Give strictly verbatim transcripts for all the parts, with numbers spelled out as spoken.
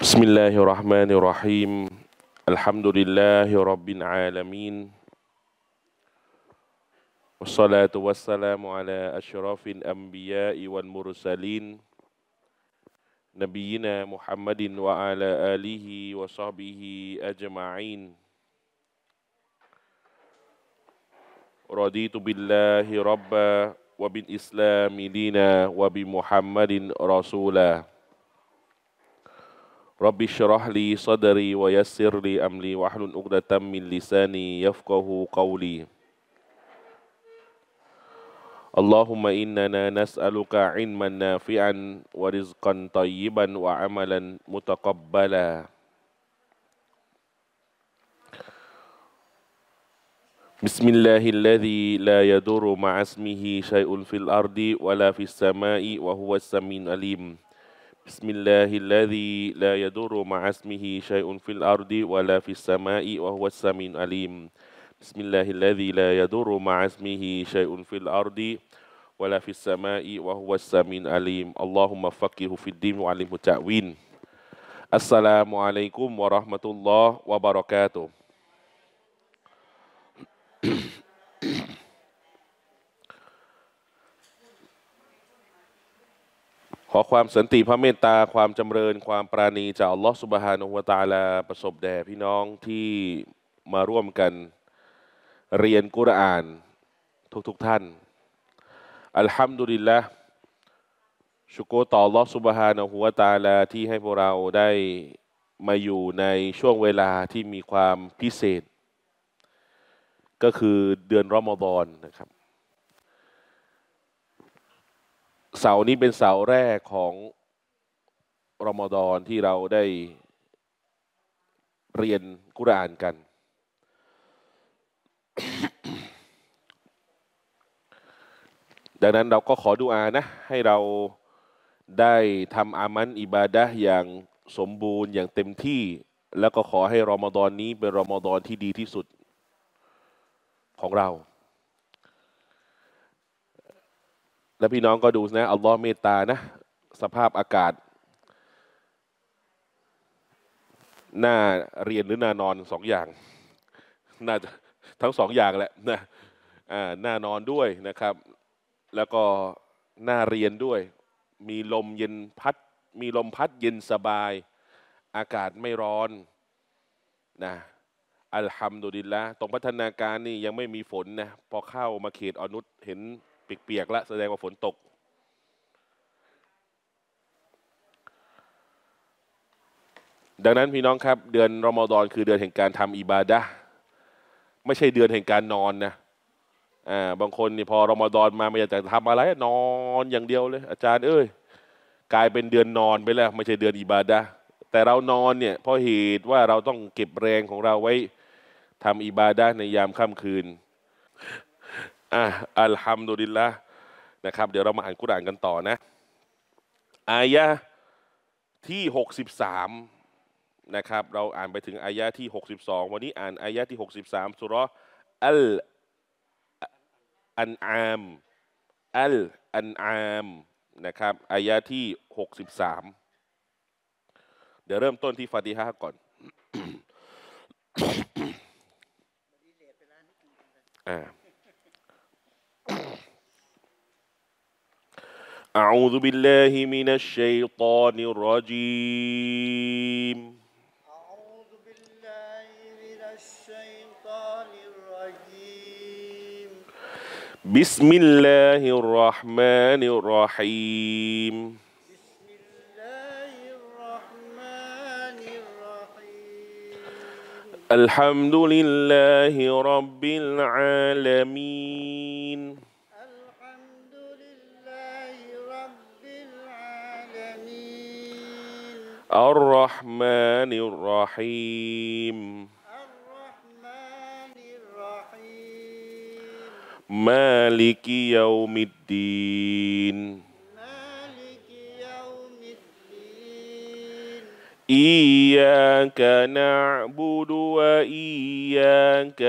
بسم الله الرحمن الرحيم الحمد لله رب العالمين والصلاة والسلام على أشرف الأنبياء والمرسلين نبينا محمد وعلى آله وصحبه أجمعين رضيت بالله ربا وبالإسلام دينا وبمحمد رسولا رب اشرح لي صدري ويسر لي أمري واحلل عقدة من لساني يفقه قولي اللهم إننا نسألك علما نافعا ورزقا طيبا وعملا متقبلا بسم الله الذي لا يضر مع اسمه شيء في الأرض ولا في السماء وهو السميع العليم بسم الله الذي لا يضر مع اسمه شيء في الأرض ولا في السماء وهو السميع العليم بسم الله الذي لا يضر مع اسمه شيء في الأرض ولا في السماء وهو السميع العليم اللهم فقهه في الدين وعلمه التأويل السلام عليكم ورحمة الله وبركاتهขอความสันติพระเมตตาความจำเริญความปราณีจากอัลลอฮฺซุบฮานะฮูวะตะอาลาประสบแด่พี่น้องที่มาร่วมกันเรียนกุรอานทุกๆท่านอัลฮัมดุลิลละห์ชุกรต่ออัลลอฮฺซุบฮานะฮูวะตะอาลาที่ให้พวกเราได้มาอยู่ในช่วงเวลาที่มีความพิเศษก็คือเดือนรอมฎอนนะครับเสาร์นี้เป็นเสาร์แรกของรอมฎอนที่เราได้เรียนกุรอานกัน ดังนั้นเราก็ขอดุอานะให้เราได้ทำอามันอิบาดะห์อย่างสมบูรณ์อย่างเต็มที่แล้วก็ขอให้รอมฎอนนี้เป็นรอมฎอนที่ดีที่สุดของเราและพี่น้องก็ดูนะอัลลอฮ์เมตตานะสภาพอากาศหน้าเรียนหรือหน้านอนสองอย่างน่าจะทั้งสองอย่างแหละนะอ่าหน้านอนด้วยนะครับแล้วก็หน้าเรียนด้วยมีลมเย็นพัดมีลมพัดเย็นสบายอากาศไม่ร้อนนะอัลฮัมดุลิลละห์ตรงพัฒนาการนี่ยังไม่มีฝนนะพอเข้ามาเขตอนุษเห็นเปียกๆแล้วแสดงว่าฝนตกดังนั้นพี่น้องครับเดือนรอมฎอนคือเดือนแห่งการทำอิบาดะห์ไม่ใช่เดือนแห่งการนอนนะอ่าบางคนนี่พอรอมฎอนมาไม่อยากจะทำอะไรนอนอย่างเดียวเลยอาจารย์เอ้ยกลายเป็นเดือนนอนไปแล้วไม่ใช่เดือนอิบาดะห์แต่เรานอนเนี่ยเพราะเหตุว่าเราต้องเก็บแรงของเราไว้ทำอิบาดะห์ในยามค่ำคืนอ่ะอัลฮัมดุลิลละห์นะครับเดี๋ยวเรามาอ่านกุรอานกันต่อนะอายะที่หกสิบสามนะครับเราอ่านไปถึงอายะที่หกสิบสองวันนี้อ่านอายะที่หกสิบสามสุเราะห์อัลอันอามอัลอันอามนะครับอายะที่หกสิบสามเดี๋ยวเริ่มต้นที่ฟาติฮะห์ก่อนอ่าأعوذ بالله من الشيطان الرجيم أعوذ بالله من الشيطان الرجيم بسم الله الرحمن الرحيم بسم الله الرحمن الرحيم الحمد لله رب العالمين الحمد لله رب العالمين الرحمن الرحيم الرحمن الرحيم مالك يوم الدين مالك يوم الدين إياك نعبد وإياك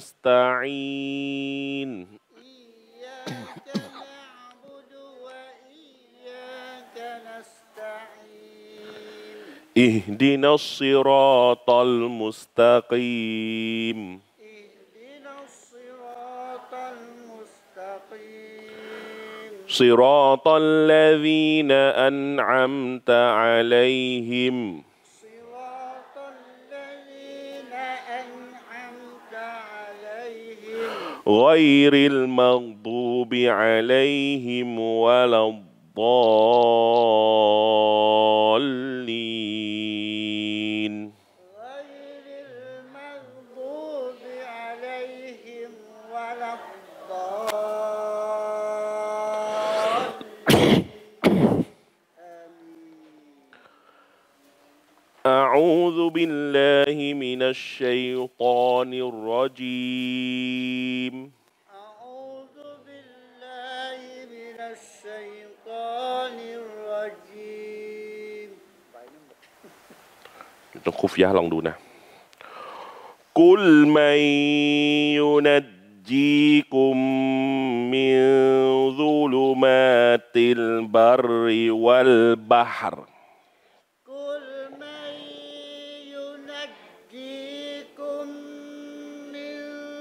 نستعين إياك نعبد وإياك نستعين اهدنا الصراط المستقيم اهدنا الصراط المستقيم صراط الذين أنعمت عليهم صراط الذين أنعمت عليهم غير المغضوب عليهم ولا الضالين غير المغضوب عليهم ولا الضالين آمين أعوذ بالله من الشيطان الرجيم أعوذ بالله من الشيطان الرجيم ต้องคุฟยะห์ลองดูนะกุลมัยยุนัจจีกุมมินซุลุมาติลบัรวัลบัฮร قل من ينجيكم من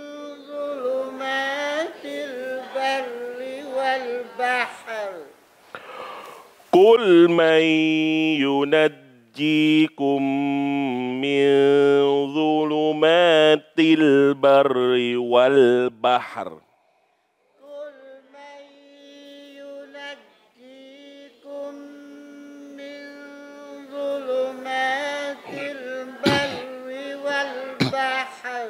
ظلمات البر والبحر قل من ينجيكم من ظلمات البر والبحر قل من ينجيكم من ظلمات البر والبحر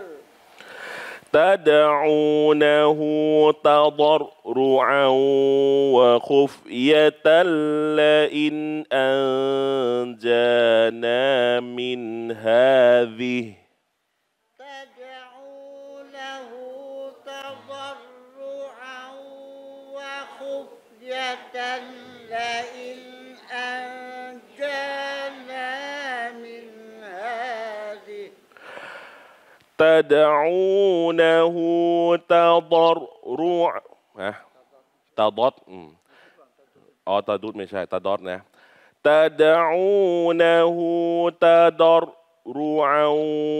تدعونه تضرعا وخفية لئن أنجانا من هذه تدعونه تضرعا وخفية لئن أنجانا من هذه تدعونه تضرع นะตาดอดอืมอ๋อตาดุดไม่ใช่ตาดอดนะ تدعونه تضرعا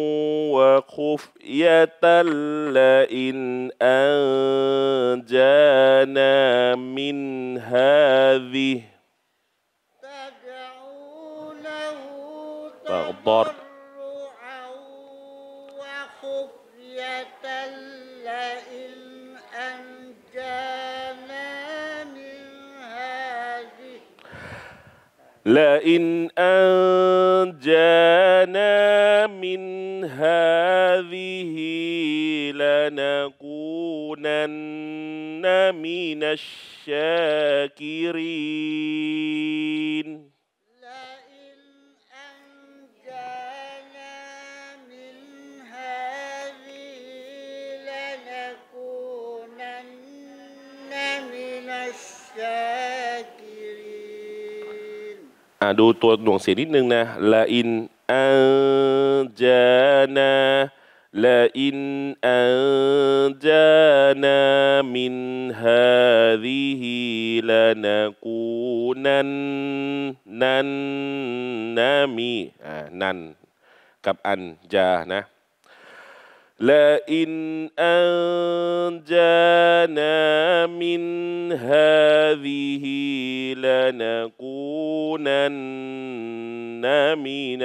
وخفية لئن أنجانا من هذه تدعونه تضر تضرعا وخفية لئن أنجانا من هذه لئن أنجانا من هذه لنكونن من الشاكرين لئن أنجانا من هذه لنكونن من الشاكرين อ่ะดูตัวหน่วงเสียงนิดนึงนะละอินอันจานาละอินอันจานามินฮาซิฮิลานะกูนันนันนามีอ่านันกับอันจานะ لئن أنجانا من هذه لنكونن من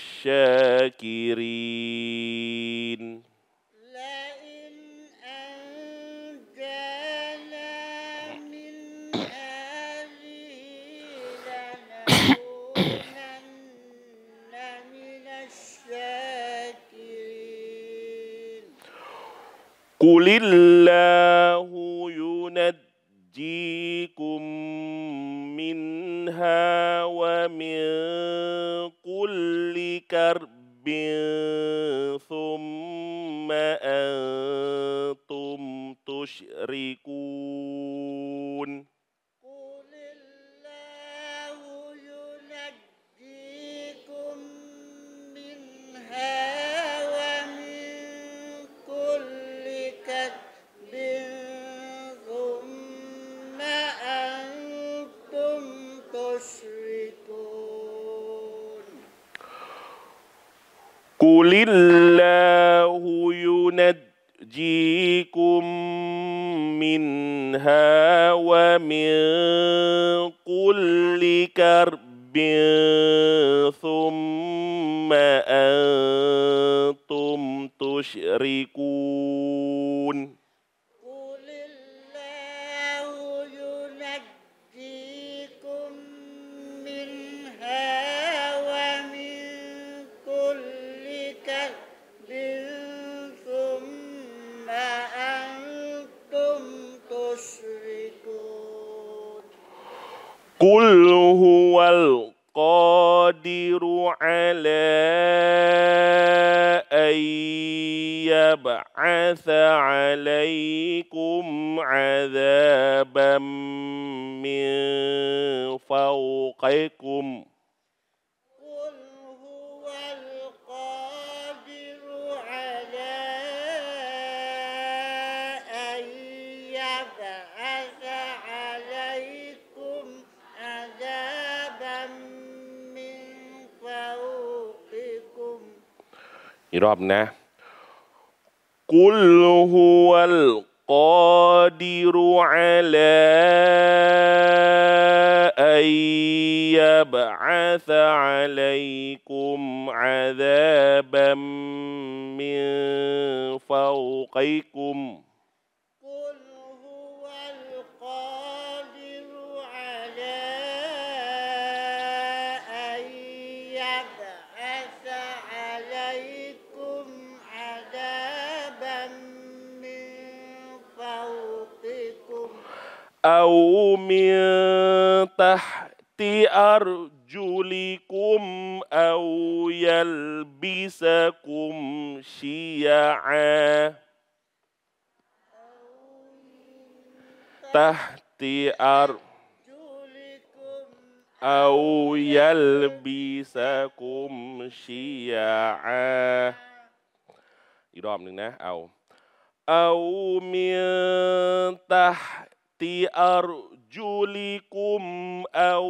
الشاكرين لئن أنجانا من هذه لنكونن من الشاكرين قل الله ينجيكم منها ومن كل كرب ثم أنتم تشركون قل الله ينجيكم منها ومن كل كرب ثم أنتم تشركون กุลิลลาฮุยุนัจจีกุมมินฮาวะมินกุลลิกัรบินซุมมะอันตุมตุชริกูน قل الله ينجيكم منها ومن كل كرب ثم أنتم تشركون قل هو القادر على أن يبعث عليكم عذابا من فوقكم قل هو القادر على أن يبعث عليكم عذابا من فوقكم อีกรอบนะ قل هو القادر على أن يبعث عليكم عذابا من فوقكم قل هو القادر على أن يبعث عليكم عذابا من فوقكم أو من تحت أرجلكم أو يلبسكم شيعا تحت أرجلكم أو يلبسكم شيعا อีกรอบหนึ่งนะเอา أو من تحت أرجلكم أو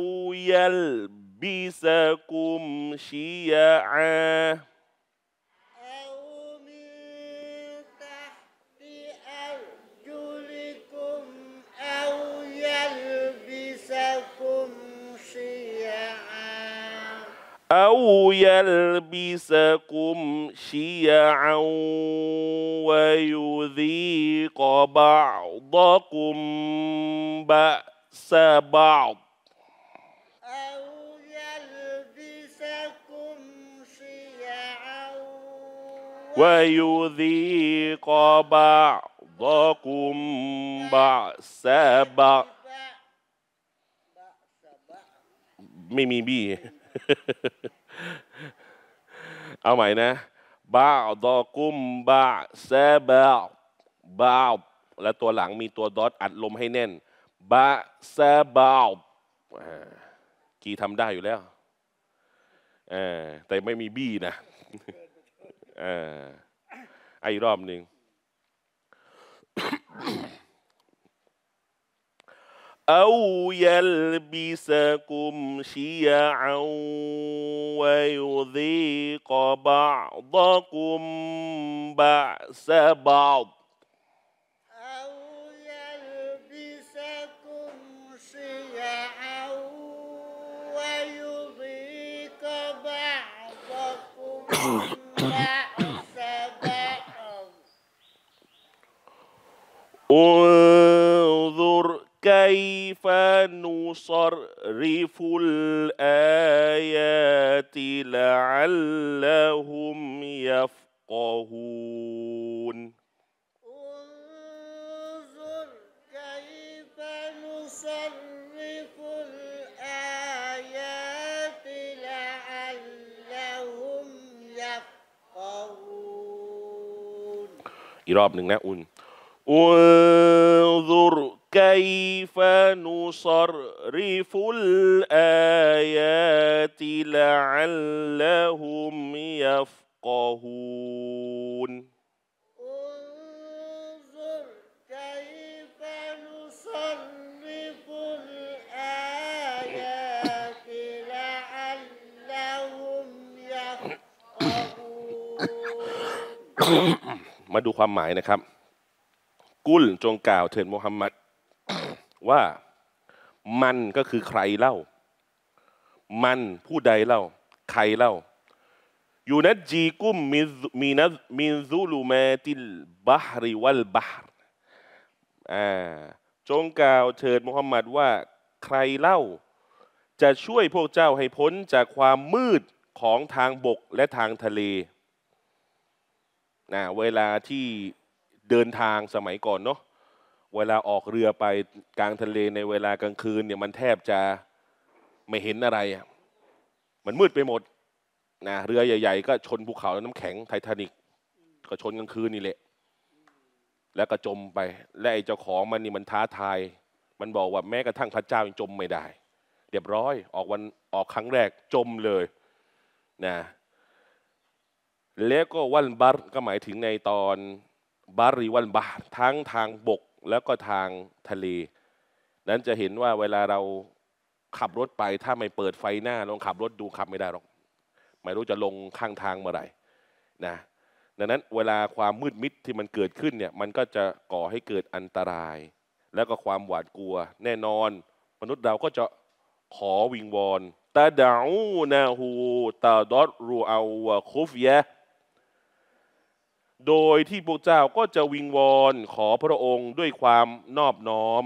يلبسكم شيعا أو من تحت أرجلكم أو يلبسكم شيعا أو يلبسكم شيعا ويذيق بعضكم بأس بعض أو يلبسكم شيعا ويذيق بعضكم بأس بعض ไม่มีบี้ เอาใหม่นะบาดอกุมบาซาบาบาและตัวหลังมีตัวดอทอัดลมให้แน่นบาซาบากีทำได้อยู่แล้วแต่ไม่มีบี้นะไอ้รอบหนึ่ง أو يلبسكم شيعا ويذيق بعضكم بأس بعض أو يلبسكم شيعا ويذيق بعضكم بأس بعض انظر كيف نصرف الآيات لعلهم يفقهون انظر كيف نصرف الآيات لعلهم يفقهون อีกรอบหนึ่งนะอุ่น انظر كيف نصرف الآيات لعلهم يفقهون انظر كيف نصرف الآيات لعلهم يفقهون มาดูความหมายนะครับกุลจงกล่าวเถิดมุฮัมมัดว่ามันก็คือใครเล่ามันผู้ใดเล่าใครเล่ายูนัดจีกุมมิมินัมินซุลุมาติลบะฮริวัลบะฮรอ่าจงกล่าวเถิดมุฮัมมัดว่าใครเล่าจะช่วยพวกเจ้าให้พ้นจากความมืดของทางบกและทางทะเลนะเวลาที่เดินทางสมัยก่อนเนาะเวลาออกเรือไปกลางทะเลในเวลากลางคืนเนี่ยมันแทบจะไม่เห็นอะไรอ่ะมันมืดไปหมดนะเรือใหญ่ๆก็ชนภูเขาน้ำแข็งไททานิกก็ชนกลางคืนนี่แหละแล้วก็จมไปและไอ้เจ้าของมันนี่มันท้าทายมันบอกว่าแม้กระทั่งพระเจ้ายังจมไม่ได้เรียบร้อยออกวันออกครั้งแรกจมเลยนะแล้วก็วันบัรก็หมายถึงในตอนบาริวันบาทั้งทางบกแล้วก็ทางทะเลนั้นจะเห็นว่าเวลาเราขับรถไปถ้าไม่เปิดไฟหน้าลองขับรถดูขับไม่ได้หรอกไม่รู้จะลงข้างทางเมื่อไหร่นะดังนั้นเวลาความมืดมิดที่มันเกิดขึ้นเนี่ยมันก็จะก่อให้เกิดอันตรายแล้วก็ความหวาดกลัวแน่นอนมนุษย์เราก็จะขอวิงวอนตาดาอูนาหูตาดอรูเอาวะคุฟยะโดยที่พวกเจ้าก็จะวิงวอนขอพระองค์ด้วยความนอบน้อม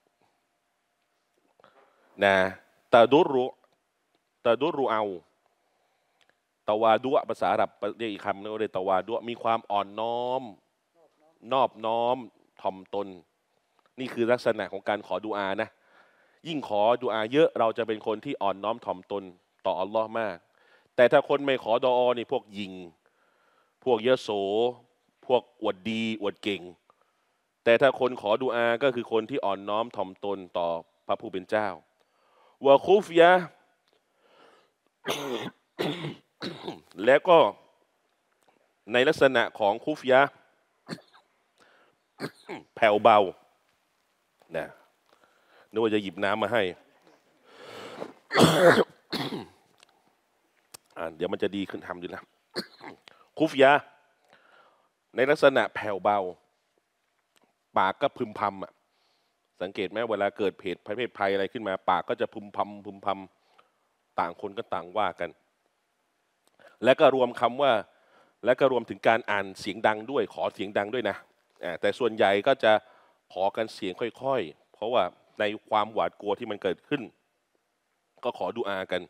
นะตาดุรุตาดุรุเอาตาวาดุภาษาอาหรับเรียกอีกคำนึงเรียกตาวาดุมีความอ่อนน้อมนอบน้อมถ่อมตนนี่คือลักษณะของการขอดุอานะยิ่งขอดุอาเยอะเราจะเป็นคนที่อ่อนน้อมถ่อมตนต่ออัลลอฮ์มากแต่ถ้าคนไม่ขอดุอานี่พวกยิงพวกเยโสพวกอวดดีอวดเก่งแต่ถ้าคนขอดุอาก็คือคนที่อ่อนน้อมถ่อมตนต่อพระผู้เป็นเจ้าวะคุฟยะ และก็ในลักษณะของคุฟยะ แผ่วเบานะนึกว่าจะหยิบน้ำมาให้ เดี๋ยวมันจะดีขึ้นทำดีแล้ว คุฟยะในลักษณะแผ่วเบาปากก็พึมพำอ่ะสังเกตไหมเวลาเกิดเพศเพศภัยอะไรขึ้นมาปากก็จะพึมพำพึมพำต่างคนก็ต่างว่ากันและก็รวมคำว่าและก็รวมถึงการอ่านเสียงดังด้วยขอเสียงดังด้วยนะแต่ส่วนใหญ่ก็จะขอกันเสียงค่อยๆเพราะว่าในความหวาดกลัวที่มันเกิดขึ้นก็ขอดุอากัน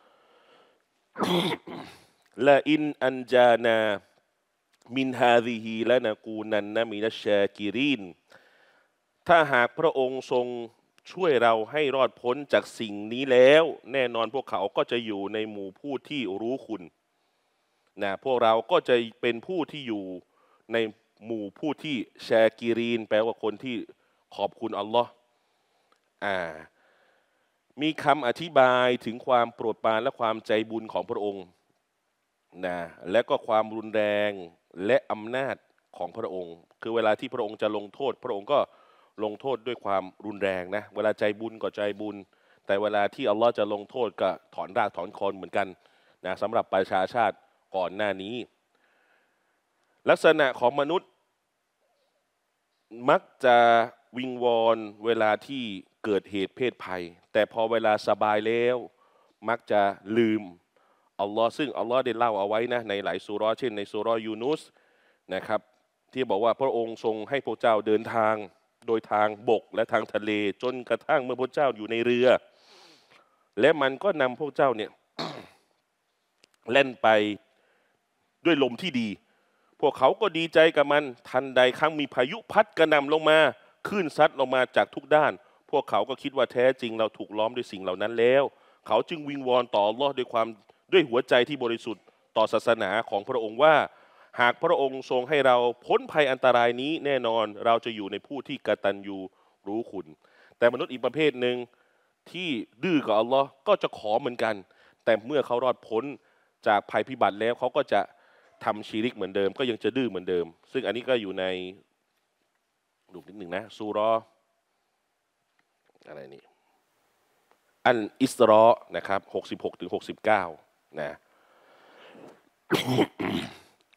ละอินอันจานามินฮาซิฮีและนะกูนันนะมินัชชากิรินถ้าหากพระองค์ทรงช่วยเราให้รอดพ้นจากสิ่งนี้แล้วแน่นอนพวกเขาก็จะอยู่ในหมู่ผู้ที่รู้คุณนะพวกเราก็จะเป็นผู้ที่อยู่ในหมู่ผู้ที่ชากิรีนแปลว่าคนที่ขอบคุณอัลลอฮ์อ่ามีคำอธิบายถึงความโปรดปรานและความใจบุญของพระองค์นะและก็ความรุนแรงและอำนาจของพระองค์คือเวลาที่พระองค์จะลงโทษพระองค์ก็ลงโทษด้วยความรุนแรงนะเวลาใจบุญก็ใจบุญแต่เวลาที่อัลลอฮ์จะลงโทษก็ถอนรากถอนโคนเหมือนกันนะสำหรับประชาชาติก่อนหน้านี้ลักษณะของมนุษย์มักจะวิงวอนเวลาที่เกิดเหตุเพศภัยแต่พอเวลาสบายแล้วมักจะลืมอัลลอฮ์ซึ่งอัลลอฮ์ได้เล่าเอาไว้นะในหลายซูเราะห์เช่นในซูเราะห์ยูนุสนะครับที่บอกว่าพระองค์ทรงให้พระเจ้าเดินทางโดยทางบกและทางทะเลจนกระทั่งเมื่อพระเจ้าอยู่ในเรือและมันก็นำพระเจ้าเนี่ย เล่นไปด้วยลมที่ดีพวกเขาก็ดีใจกับมันทันใดครั้งมีพายุพัดกระหน่ำลงมาคลื่นซัดลงมาจากทุกด้านพวกเขาก็คิดว่าแท้จริงเราถูกล้อมด้วยสิ่งเหล่านั้นแล้วเขาจึงวิงวอนต่ออัลเลาะห์ด้วยความด้วยหัวใจที่บริสุทธิ์ต่อศาสนาของพระองค์ว่าหากพระองค์ทรงให้เราพ้นภัยอันตรายนี้แน่นอนเราจะอยู่ในผู้ที่กตัญญูรู้คุณแต่มนุษย์อีกประเภทหนึ่งที่ดื้อกับอัลเลาะห์ก็จะขอเหมือนกันแต่เมื่อเขารอดพ้นจากภัยพิบัติแล้วเขาก็จะทำชีริกเหมือนเดิมก็ยังจะดื้อเหมือนเดิมซึ่งอันนี้ก็อยู่ในดูนิดหนึ่งนะซูเราะห์อะไรนี่อันอิสรอนะครับหกสิบหกถึงหกสิบเก้านะ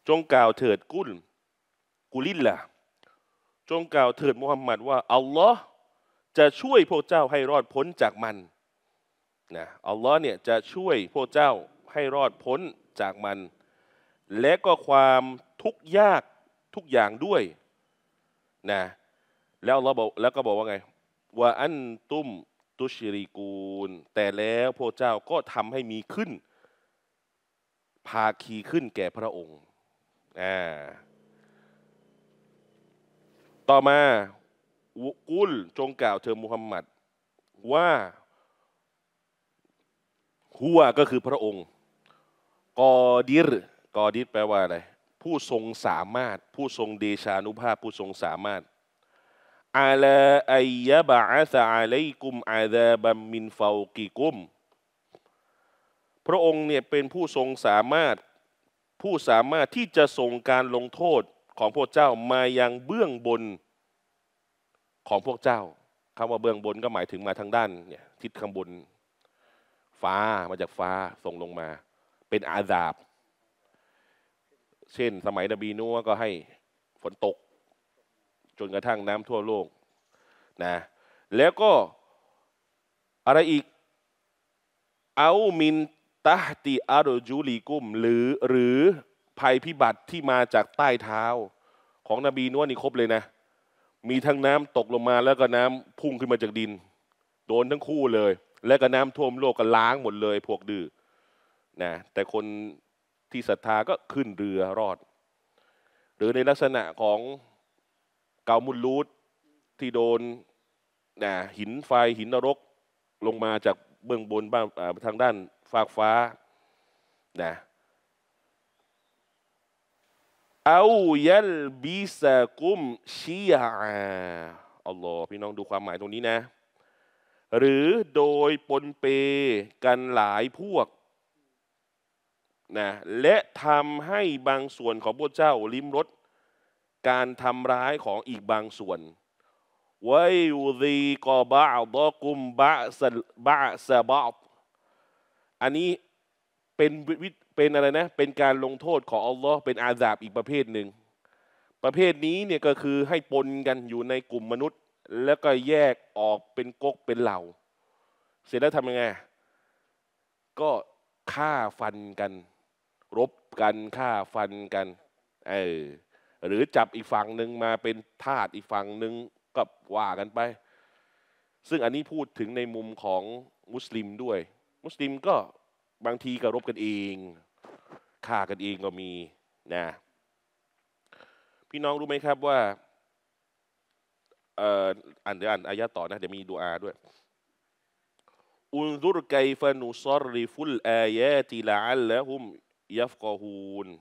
จงกล่าวเถิดกุลกุลิลละจงกล่าวเถิดมุฮัมมัดว่าอัลลอฮ์จะช่วยพวกเจ้าให้รอดพ้นจากมันนะอัลลอฮ์เนี่ยจะช่วยพวกเจ้าให้รอดพ้นจากมันและก็ความทุกข์ยากทุกอย่างด้วยนะแล้วอัลลอฮ์บอกแล้วก็บอกว่าไงว่าอันตุมตุชริกูนแต่แล้วพวกเจ้าก็ทำให้มีขึ้นภาคีขึ้นแก่พระองค์อ่าต่อมากุลจงกล่าวเธอมุฮัมมัดว่าฮัวก็คือพระองค์กอดิรกอดิรแปลว่าอะไรผู้ทรงสามารถผู้ทรงเดชานุภาพผู้ทรงสามารถอาลาอัยยะบะอะซะอะลัยกุมอาซาบัมมินฟาวกิกุมพระองค์เนี่ยเป็นผู้ทรงสามารถผู้สามารถที่จะส่งการลงโทษของพวกเจ้ามายังเบื้องบนของพวกเจ้าคำว่าเบื้องบนก็หมายถึงมาทางด้านเนี่ยทิศข้างบนฟ้ามาจากฟ้าส่งลงมาเป็นอาซาบเช่นสมัยนบีนูห์ก็ให้ฝนตกจนกระทั่งน้ำทั่วโลกนะแล้วก็อะไรอีกเอามินตะฮติอารจูลีกุมหรือหรือภัยพิบัติที่มาจากใต้เท้าของนบีนูห์นี่ครบเลยนะมีทั้งน้ำตกลงมาแล้วก็น้ำพุ่งขึ้นมาจากดินโดนทั้งคู่เลยแล้วก็น้ำท่วมโลกก็ล้างหมดเลยพวกดื้อนะแต่คนที่ศรัทธาก็ขึ้นเรือรอดหรือในลักษณะของเกามุลลูดที่โดนนะหินไฟหินนรกลงมาจากเบื้องบนบ้างทางด้านฟากฟ้านะเอายัลบิสะกุมชียาอัลลอฮ์พี่น้องดูความหมายตรงนี้นะหรือโดยปนเปกันหลายพวกนะและทำให้บางส่วนของพวกเจ้าลิ้มรสการทำร้ายของอีกบางส่วนไว้ยูซีกอบะดอกุมบะสบะสบะอันนี้เป็นเป็นอะไรนะเป็นการลงโทษของอัลลอฮ์เป็นอาซาบอีกประเภทหนึ่งประเภทนี้เนี่ยก็คือให้ปนกันอยู่ในกลุ่มมนุษย์แล้วก็แยกออกเป็นก๊กเป็นเหล่าเสร็จแล้วทำยังไงก็ฆ่าฟันกันรบกันฆ่าฟันกันเออหรือจับอีกฝั่งหนึ่งมาเป็นทาสอีกฝั่งหนึ่งก็ว่ากันไปซึ่งอันนี้พูดถึงในมุมของมุสลิมด้วยมุสลิมก็บางทีก็รบกันเองฆ่ากันเองก็มีนะพี่น้องรู้ไหมครับว่าเอ่ออ่านเดี๋ยวอ่านอายะต่อนะเดี๋ยวมีดุอาด้วยอุนซุรไกฟะนุซอริฟุลอายาติละอัลละฮุมยัฟกอฮูน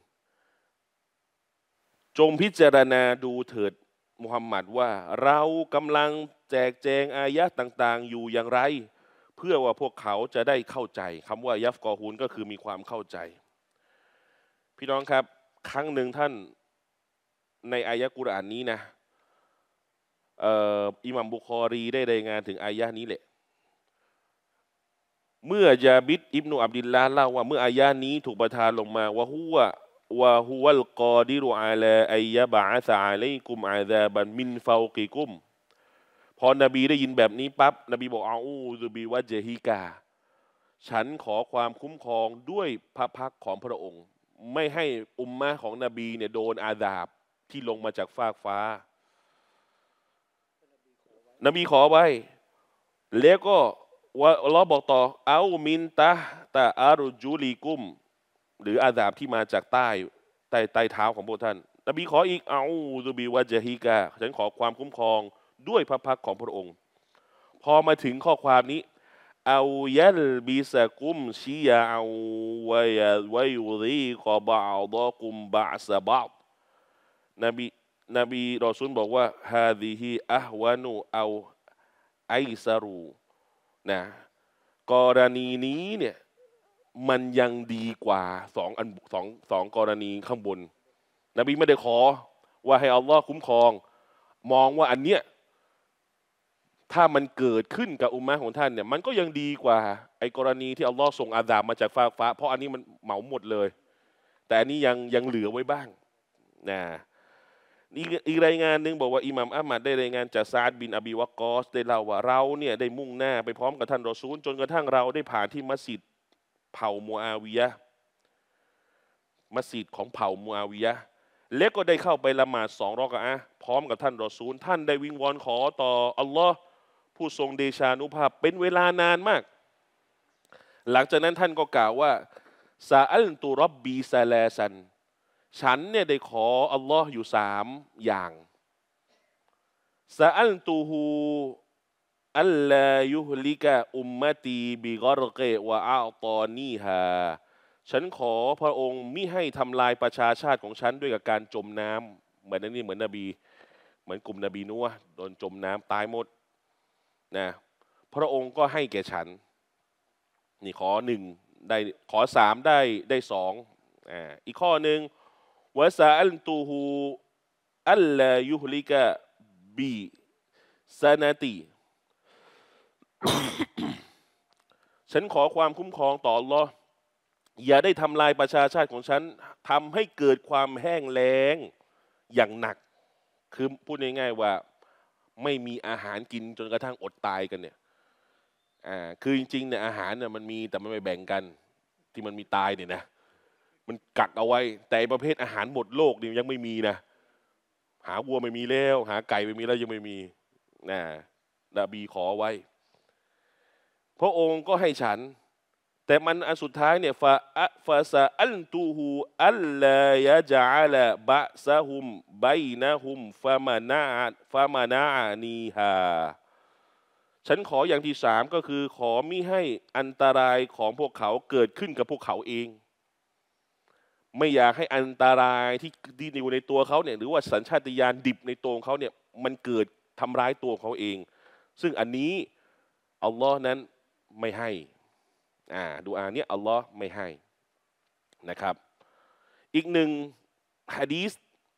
จงพิจารณาดูเถิดมุฮัมมัดว่าเรากำลังแจกแจงอายะต่างๆอยู่อย่างไรเพื่อว่าพวกเขาจะได้เข้าใจคำว่ายัฟกอฮูนก็คือมีความเข้าใจพี่น้องครับครั้งหนึ่งท่านในอายะกุรอานนี้นะเอ่ออิหมัมบุคอรีได้รายงานถึงอายะนี้แหละเมื่อยาบิดอิบนุอับดิลลาห์เล่าว่าเมื่ออายะนี้ถูกประทานลงมาวะฮุวะวะฮุวัลกอดิรุอาลาอัยยะบะอะซะอะลัยกุมอาซาบันมินฟาวกิกุมพอนบีได้ยินแบบนี้ปั๊บนบีบอกอาอูซุบิวะจฮิกาฉันขอความคุ้มครองด้วยพระพักของพระองค์ไม่ให้อุมมะห์ของนบีเนี่ยโดนอาซาบที่ลงมาจากฟากฟ้านบีขอไว้แล้วก็ว่าอัลลอฮ์บอกต่อเอามินตะตะอารุจูลีกุมหรืออาซาบที่มาจากใต้ใต้ใต้เท้าของพวกท่านนบีขออีกเอาซุบิวะจฮิกาฉันขอความคุ้มครองด้วยพระพักของพระองค์พอมาถึงข้อความนี้เอายัลบิสะกุมชียาเอาวะยะวะยูซีกอบะอดอกุมบะสะบะนบีนบีรอซูลบอกว่าฮาซิฮิอะฮวานูเอาไอซารูนะกรณีนี้เนี่ยมันยังดีกว่าสองอันสองสองกรณีข้างบนนบีไม่ได้ขอว่าให้อัลลอฮ์คุ้มครองมองว่าอันเนี้ยถ้ามันเกิดขึ้นกับอุมมะของท่านเนี่ยมันก็ยังดีกว่าไอ้กรณีที่อัลลอฮ์ส่งอาซาบมาจากฟ้าฟ้าเพราะอันนี้มันเหมาหมดเลยแต่อันนี้ยังยังเหลือไว้บ้างนะอีกอีกรายงานหนึ่งบอกว่าอิหม่ามอะห์มัดได้รายงานจากซาดบินอบีวะกอสได้เล่าว่าเราเนี่ยได้มุ่งหน้าไปพร้อมกับท่านรอซูลจนกระทั่งเราได้ผ่านที่มัสยิดเผ่ามูอาวิยะห์มัสยิดของเผ่ามูอาวิยะห์และก็ได้เข้าไปละหมาดสองรอกะอะห์พร้อมกับท่านรอซูลท่านได้วิงวอนขอต่ออัลลอฮ์ผู้ทรงเดชานุภาพเป็นเวลานานมากหลังจากนั้นท่านก็กล่าวว่าซาอัลตุรับบีซาลาซันฉันเนี่ยได้ขออัลลอฮ์อยู่สามอย่างซาอัลตูฮูอัลลายุฮลิกะอุมมะตีบิกอรเกวะอาตอนีฮาฉันขอพระองค์มิให้ทำลายประชาชาติของฉันด้วยกับการจมน้ำเหมือนนี่เหมือนนบีเหมือนกลุ่มนบีนัวโดนจมน้ำตายหมดนะพระองค์ก็ให้แก่ฉันนี่ขอหนึ่งได้ขอสามได้ได้สองอ่าอีกข้อหนึ่งวะซาอัลตูฮูอัลลายุฮลิกะบีซานาตีฉันขอความคุ้มครองต่ออัลลอฮ์อย่าได้ทำลายประชาชาติของฉันทำให้เกิดความแห้งแล้งอย่างหนักคือพูดง่ายๆว่าไม่มีอาหารกินจนกระทั่งอดตายกันเนี่ยอ่าคือจริงๆเนี่ยอาหารเนี่ยมันมีแต่มันไม่แบ่งกันที่มันมีตายเนี่ยนะมันกักเอาไว้แต่ประเภทอาหารหมดโลกนี่ยังไม่มีนะหาวัวไม่มีแล้วหาไก่ไม่มีแล้วยังไม่มีนะนบีขอไว้พระองค์ก็ให้ฉันแต่มันอันสุดท้ายเนี่ยฟาฟาซาอัลตูฮูอัลลายะจาละบะซะฮุมบัยนะฮุมฟามานาฟามานานีฮาฉันขออย่างที่สามก็คือขอมิให้อันตรายของพวกเขาเกิดขึ้นกับพวกเขาเองไม่อยากให้อันตรายที่ที่อยู่ในตัวเขาเนี่ยหรือว่าสัญชาตญาณดิบในตัวเขาเนี่ยมันเกิดทำร้ายตัวเขาเองซึ่งอันนี้อัลลอฮ์นั้นไม่ให้อ่าดูอาเนี้ยอัลลอฮ์ไม่ให้นะครับอีกหนึ่งหะดีษ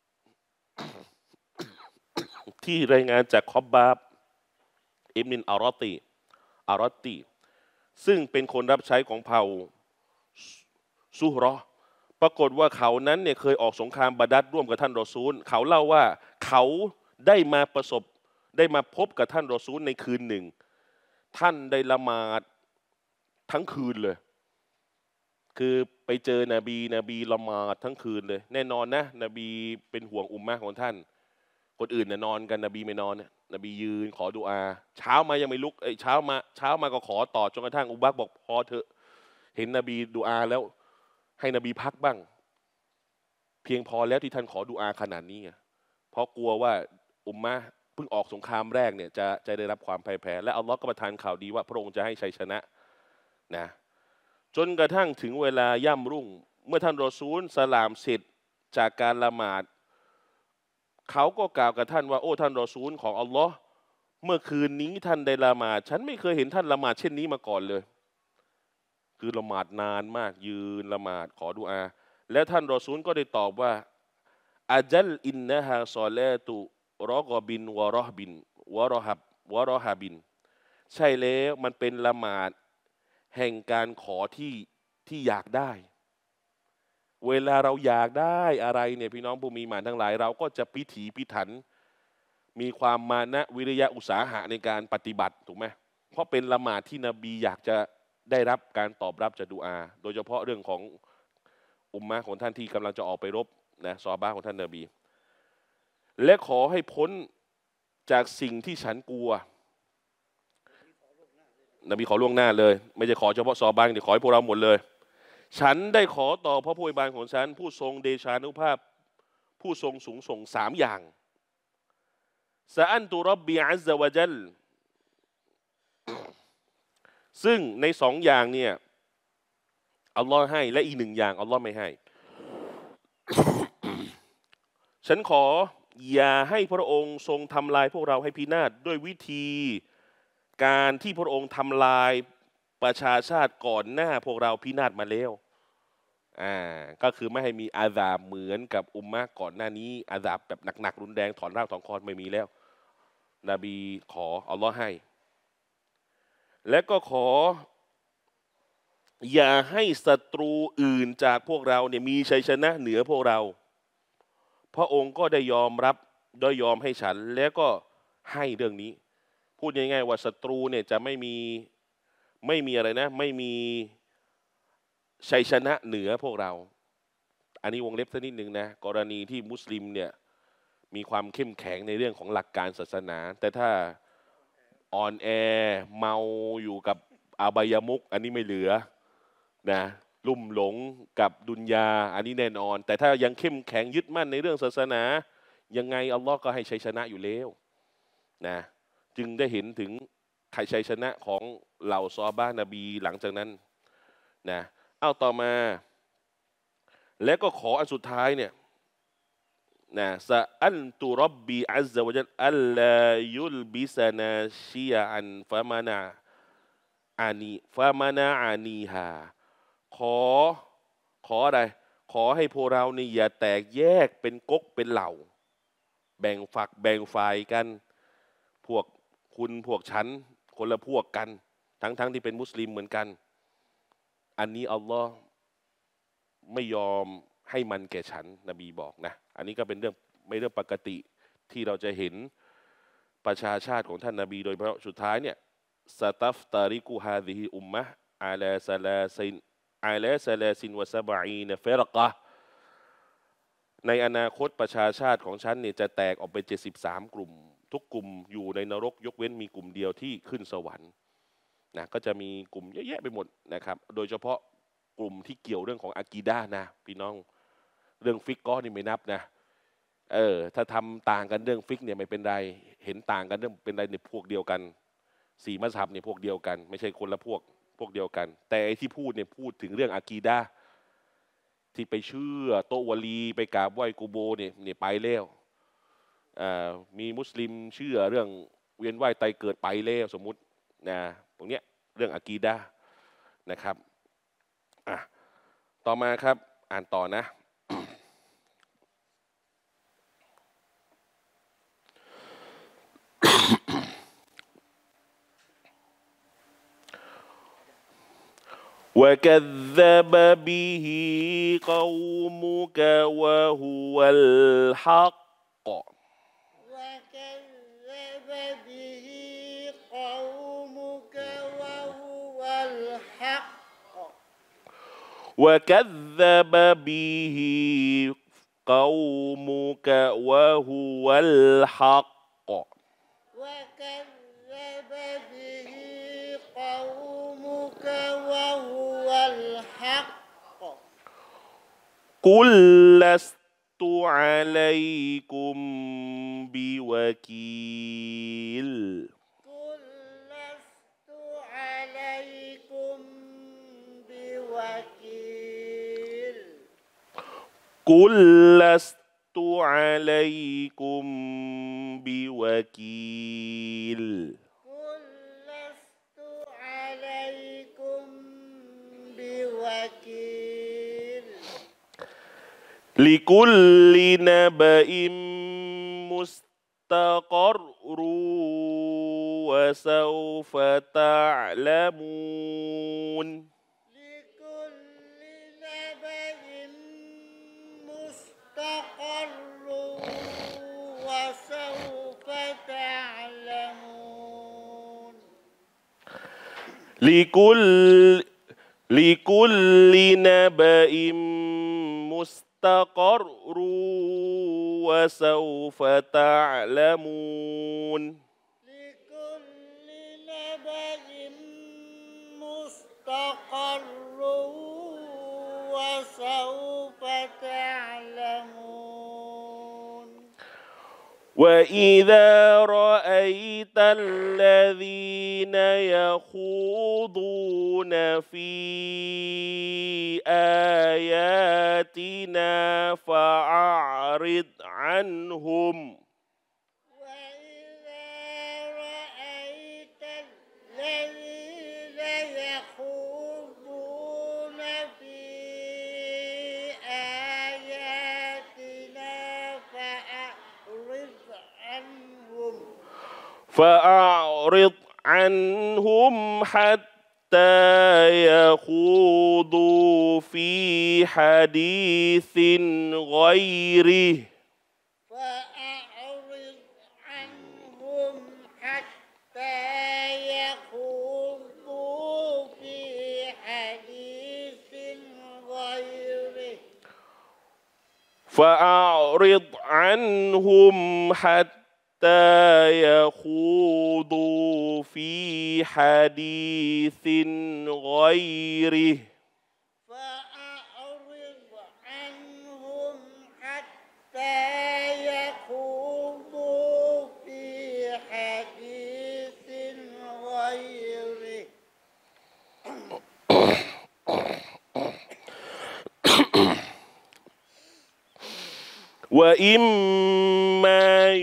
ที่รายงานจากคอบบาบอิบนินอารอตีอารอตีซึ่งเป็นคนรับใช้ของเผ่าซุฮรอปรากฏว่าเขานั้นเนี่ยเคยออกสงครามบาดัดร่วมกับท่านรอซูลเขาเล่าว่าเขาได้มาประสบได้มาพบกับท่านรอซูลในคืนหนึ่งท่านได้ละหมาดทั้งคืนเลยคือไปเจอนบีนบีละหมาดทั้งคืนเลยแน่นอนนะนบีเป็นห่วงอุมมะของท่านคนอื่นเนี่ยนอนกันนบีไม่นอนนบียืนขอดุอาเช้ามายังไม่ลุกเอ้ยเช้ามาเช้ามาก็ขอต่อจนกระทั่งอุบักบอกพอเถอะเห็นนบีดุอาแล้วให้นบีพักบ้างเพียงพอแล้วที่ท่านขอดุอาขนาดนี้เพราะกลัวว่าอุมมะเพิ่งออกสงครามแรกเนี่ยจะจะได้รับความพ่ายแพ้และอัลลอฮ์ก็ประทานข่าวดีว่าพระองค์จะให้ชัยชนะนะจนกระทั่งถึงเวลาย่ำรุ่งเมื่อท่านรอซูลสลามเสร็จจากการละหมาดเขาก็กล่าวกับท่านว่าโอ้ท่านรอซูลของอัลลอฮ์เมื่อคืนนี้ท่านได้ละหมาดฉันไม่เคยเห็นท่านละหมาดเช่นนี้มาก่อนเลยคือละหมาดนานมากยืนละหมาดขอดุอาและท่านรอซูลก็ได้ตอบว่าอาจัลอินนะฮะซอลาตุรอกบินวะรอบินวะรอฮับวะรอฮาบินใช่แล้วมันเป็นละหมาดแห่งการขอที่ที่อยากได้เวลาเราอยากได้อะไรเนี่ยพี่น้องผู้มีหมานทั้งหลายเราก็จะพิถีพิถันมีความมานะวิริยะอุตสาหะในการปฏิบัติถูกไหมเพราะเป็นละหมาดที่นบีอยากจะได้รับการตอบรับจากดุอา โดยเฉพาะเรื่องของอุมมะของท่านที่กำลังจะออกไปรบนะซอฮาบะห์ของท่านนบีและขอให้พ้นจากสิ่งที่ฉันกลัวนบีขอล่วงหน้าเลยไม่ใช่ขอเฉพาะซอฮาบะห์เดี๋ยวขอให้พวกเราหมดเลยฉันได้ขอต่อพระผู้อวยบานของฉันผู้ทรงเดชานุภาพผู้ทรงสูงส่งสามอย่างซะอันตุรับบีอัซซะวะจัลซึ่งในสองอย่างเนี่ยอัลลอฮ์ให้และอีกหนึ่งอย่างอัลลอฮ์ไม่ให้ ฉันขออย่าให้พระองค์ทรงทำลายพวกเราให้พินาศด้วยวิธีการที่พระองค์ทำลายประชาชาติก่อนหน้าพวกเราพินาศมาแล้วอ่าก็คือไม่ให้มีอาซาบเหมือนกับอุมมะก่อนหน้านี้อาซาบแบบหนักๆรุนแรงถอนรากถอนคอนไม่มีแล้วนบีขออัลลอฮ์ให้และก็ขออย่าให้ศัตรูอื่นจากพวกเราเนี่ยมีชัยชนะเหนือพวกเราพระองค์ก็ได้ยอมรับได้ยอมให้ฉันแล้วก็ให้เรื่องนี้พูดง่ายๆว่าศัตรูเนี่ยจะไม่มีไม่มีอะไรนะไม่มีชัยชนะเหนือพวกเราอันนี้วงเล็บสักนิดหนึ่งนะกรณีที่มุสลิมเนี่ยมีความเข้มแข็งในเรื่องของหลักการศาสนาแต่ถ้าอ่อนแอเมาอยู่กับอบายมุขอันนี้ไม่เหลือนะลุ่มหลงกับดุนยาอันนี้แน่นอนแต่ถ้ายังเข้มแข็งยึดมั่นในเรื่องศาสนายังไงอัลลอฮ์ก็ให้ชัยชนะอยู่แล้วนะจึงได้เห็นถึงไขชัยชนะของเหล่าซอฮาบะห์นบีหลังจากนั้นนะเอาต่อมาและก็ขออันสุดท้ายเนี่ยนะซะอันตุรับบีอัซซะวะจัลอัลลายุลบิซานาชียอันฟะมานาอานีฟะมานาอานีฮาขอขออะไรขอให้พวกเรานี่อย่าแตกแยกเป็นก๊กเป็นเหล่าแบ่งฝักแบ่งฝ่ายกันพวกคุณพวกฉันคนละพวกกันทั้งๆ ทที่เป็นมุสลิมเหมือนกันอันนี้อัลลอฮ์ไม่ยอมให้มันแก่ฉันนบีบอกนะอันนี้ก็เป็นเรื่องไม่เรื่องปกติที่เราจะเห็นประชาชาติของท่านนบีโดยเฉพาะสุดท้ายเนี่ยสตัฟตาริกุฮาดิฮิอุมมะอาลาซาลาซินอาลาซาลาซินวะซะบะอีนเฟรกะในอนาคตประชาชาติของฉันเนี่ยจะแตกออกเป็นเจ็ดสิบสามกลุ่มทุกกลุ่มอยู่ในนรกยกเว้นมีกลุ่มเดียวที่ขึ้นสวรรค์นะก็จะมีกลุ่มเยอะแยะไปหมดนะครับโดยเฉพาะกลุ่มที่เกี่ยวเรื่องของอากีดะห์นะพี่น้องเรื่องฟิกก็นี่ไม่นับนะเออถ้าทำต่างกันเรื่องฟิกเนี่ยไม่เป็นไรเห็นต่างกันเรื่องเป็นไรในพวกเดียวกันสี่มัซฮับเนี่ยพวกเดียวกันไม่ใช่คนละพวกพวกเดียวกันแต่ไอ้ที่พูดเนี่ยพูดถึงเรื่องอากีดะห์ที่ไปเชื่อโตวลีไปกราบไหว้กูโบเนี่ยเนี่ยไปแล้วมีมุสลิมเชื่อเรื่องเวียนว่ายตายเกิดไปแล้วสมมุตินะตรงเนี้ยเรื่องอากีดะห์นะครับอ่ะต่อมาครับอ่านต่อนะ وكذب به قومك وهو الحق وكذب به قومك وهو الحق وكذب به قومك وهو الحق وكذب به قومك وهو الحق قل لست عليكم بوكيل قل لست عليكم بوكيل قل لست عليكم بوكيل قل لست عليكم بوكيل لكل نبأ مستقر وسوف تعلمون لكل نبأ مستقر وسوف تعلمون لكل لكل نبأ مستقر وسوف تعلمون لكل نبأ مستقر وسوف تعلمون وإذا رأيت الذين يخوضون في آياتنا فأعرض عنهم وإذا رأيت الذين يخوضون في آياتنا فأعرض عنهم فأعرض عنهم حتى يخوضوا في حديث غيره فأعرض عنهم حتى يخوضوا في حديث غيره فأعرض عنهم حتى يخوضوا في حديث غيره فأعرض عنهم حتى يخوضوا في حديث غيره وإما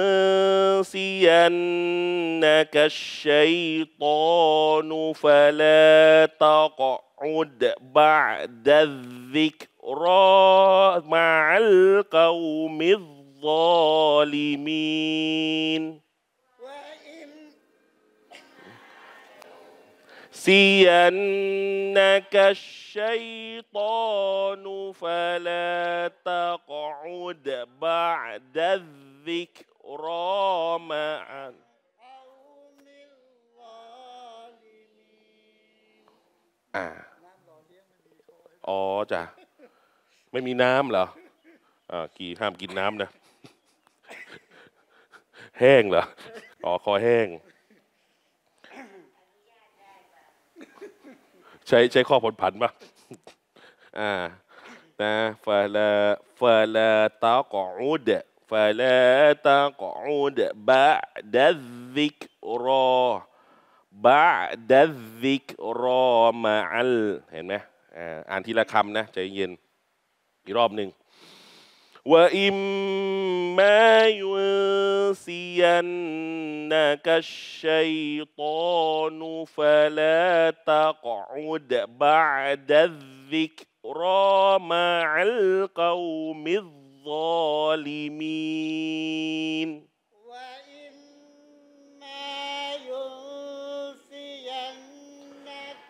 ينسينك الشيطان فلا تقعد بعد الذكرى مع القوم الظالمين وإن سينك الشيطان فلا تقعد بعد الذكرى مع قوم الظالمين อ่าอ๋อจ้ะไม่มีน้ำเหรออ่ากี่ห้ามกินน้ำนะ แห้งเหรออ๋อคอแห้ง ใช้ใช้ข้อผลผันป่ะ อ่านะฟาลาฟาลาตะกอุดฟาลาตะกอุดบะดัซซิกรอบะดัซซิกรอมาอัลเห็นไหมอ่าอ่านทีละคำนะใจเย็นอีกรอบหนึ่งว่าอิมมายุซียันนักชัยตอนุฟะลาตะกอุดบะดัซซิกรอมาอัลกอมิซซอลิมีน وإما ينسينك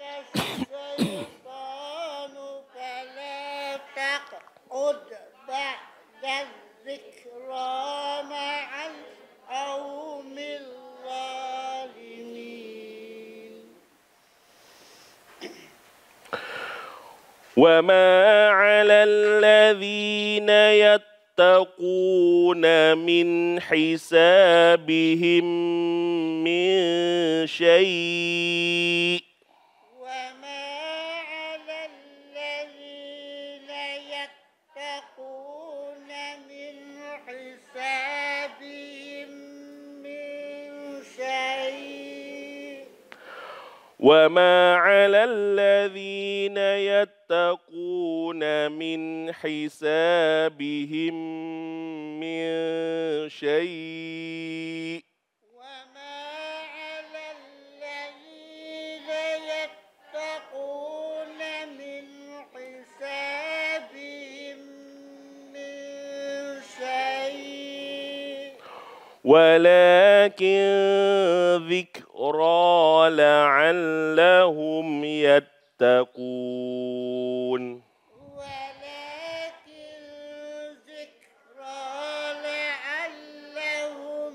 الشيطان فلا تقعد بعد الذكرى مع القوم الظالمين وما على الذين يتقون من حسابهم من شيء وما على الذين يتقون من حسابهم من شيء وما على الذين يتقون من حسابهم من شيء وما على الذين يتقون من حسابهم من شيء ولكن ذكرى لعلهم يتقون ولكن ذكرى لعلهم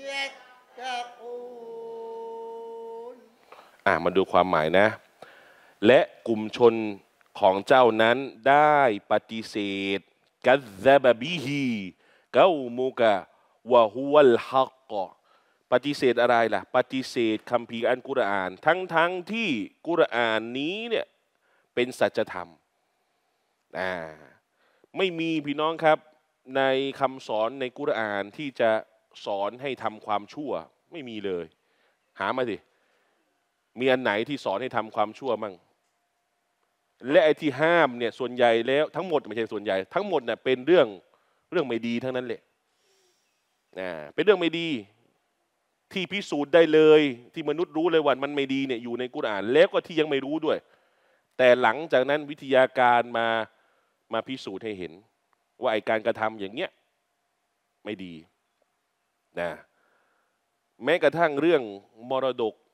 يتقون อ่ะมาดูความหมายนะ และกลุ่มชนของเจ้านั้นได้ปฏิเสธกัซซะบะบิฮีเกามุกะวะฮุวัลฮักกะปฏิเสธอะไรล่ะปฏิเสธคัมภีร์อัลกุรอานทั้งทั้งที่กุรอานนี้เนี่ยเป็นสัจธรรมอ่าไม่มีพี่น้องครับในคำสอนในกุรอานที่จะสอนให้ทำความชั่วไม่มีเลย หามาสิมีอันไหนที่สอนให้ทำความชั่วมั่งและไอ้ที่ห้ามเนี่ยส่วนใหญ่แล้วทั้งหมดไม่ใช่ส่วนใหญ่ทั้งหมดเนี่ยเป็นเรื่องเรื่องไม่ดีทั้งนั้นแหละอ่าเป็นเรื่องไม่ดีที่พิสูจน์ได้เลยที่มนุษย์รู้เลยว่ามันไม่ดีเนี่ยอยู่ในกุรอานแล้วก็ที่ยังไม่รู้ด้วยแต่หลังจากนั้นวิทยาการมามาพิสูจน์ให้เห็นว่าไอ้การกระทำอย่างเงี้ยไม่ดีนะแม้กระทั่งเรื่องมรดก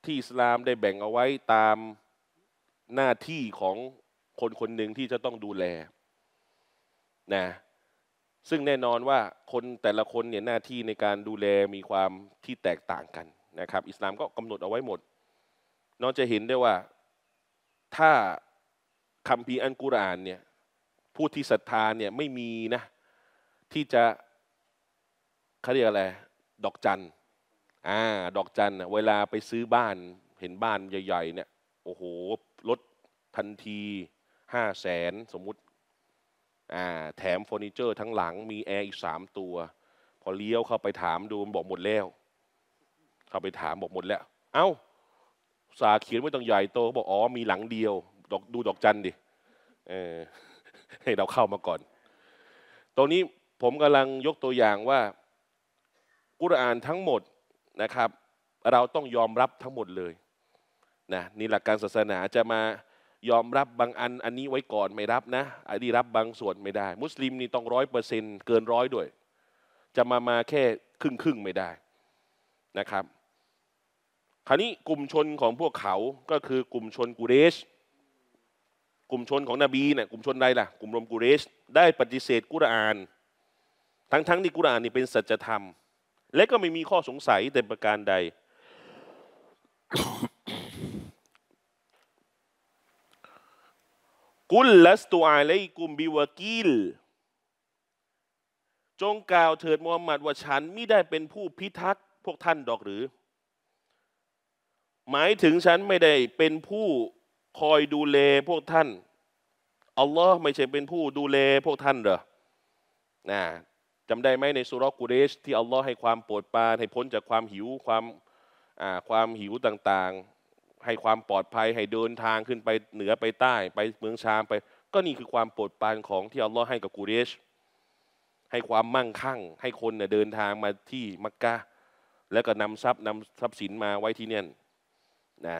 ที่อิสลามได้แบ่งเอาไว้ตามหน้าที่ของคนคนหนึ่งที่จะต้องดูแลนะซึ่งแน่นอนว่าคนแต่ละคนเนี่ยหน้าที่ในการดูแลมีความที่แตกต่างกันนะครับอิสลามก็กำหนดเอาไว้หมดน้องจะเห็นได้ว่าถ้าคัมภีร์อัลกุรอานเนี่ยผู้ที่ศรัทธาเนี่ยไม่มีนะที่จะเขาเรียกอะไรดอกจันอ่าดอกจันเวลาไปซื้อบ้านเห็นบ้านใหญ่ๆเนี่ยโอ้โหลดทันทีห้าแสนสมมุติอ่าแถมเฟอร์นิเจอร์ทั้งหลังมีแอร์อีกสามตัวพอเลี้ยวเข้าไปถามดูมันบอกหมดแล้วเข้าไปถามบอกหมดแล้วเอ้าสาเขียนไว้ต้องใหญ่โตบอกอ๋อมีหลังเดียวดอกดูดอกจันดิเออให้เราเข้ามาก่อนตรงนี้ผมกำลังยกตัวอย่างว่ากุรอานทั้งหมดนะครับเราต้องยอมรับทั้งหมดเลยนะนี่หลักการศาสนาจะมายอมรับบางอันอันนี้ไว้ก่อนไม่รับนะอันนี้รับบางส่วนไม่ได้มุสลิมนี่ต้องร้อยเปอร์เซ็นต์เกินร้อยด้วยจะมามาแค่ครึ่งครึ่งไม่ได้นะครับคราวนี้กลุ่มชนของพวกเขาก็คือกลุ่มชนกุเรชกลุ่มชนของนบีเนี่ยกลุ่มชนใดล่ะกลุ่มรวมกุเรชได้ปฏิเสธกุรอานทั้งทั้งที่กุรอานนี่เป็นสัจธรรมและก็ไม่มีข้อสงสัยแต่ประการใด กุลลัสตุอาลัยกุมบิวะกีลจงกล่าวเถิดมูฮัมหมัดว่าฉันมิได้เป็นผู้พิทักษ์พวกท่านดอกหรือหมายถึงฉันไม่ได้เป็นผู้คอยดูแลพวกท่านอัลลอฮ์ไม่ใช่เป็นผู้ดูแลพวกท่านเหรอนะจำได้ไหมในสุเราะห์กุเรชที่อัลลอฮ์ให้ความโปรดปรานให้พ้นจากความหิวความอ่าความหิวต่างๆให้ความปลอดภัยให้เดินทางขึ้นไปเหนือไปใต้ไปเมืองชามไปก็นี่คือความโปรดปรานของที่อัลลอฮ์ให้กับกุเรชให้ความมั่งคั่งให้คนเนี่ยเดินทางมาที่มักกะฮ์แล้วก็นำทรัพย์นำทรัพย์สินมาไว้ที่เนี่ยนะ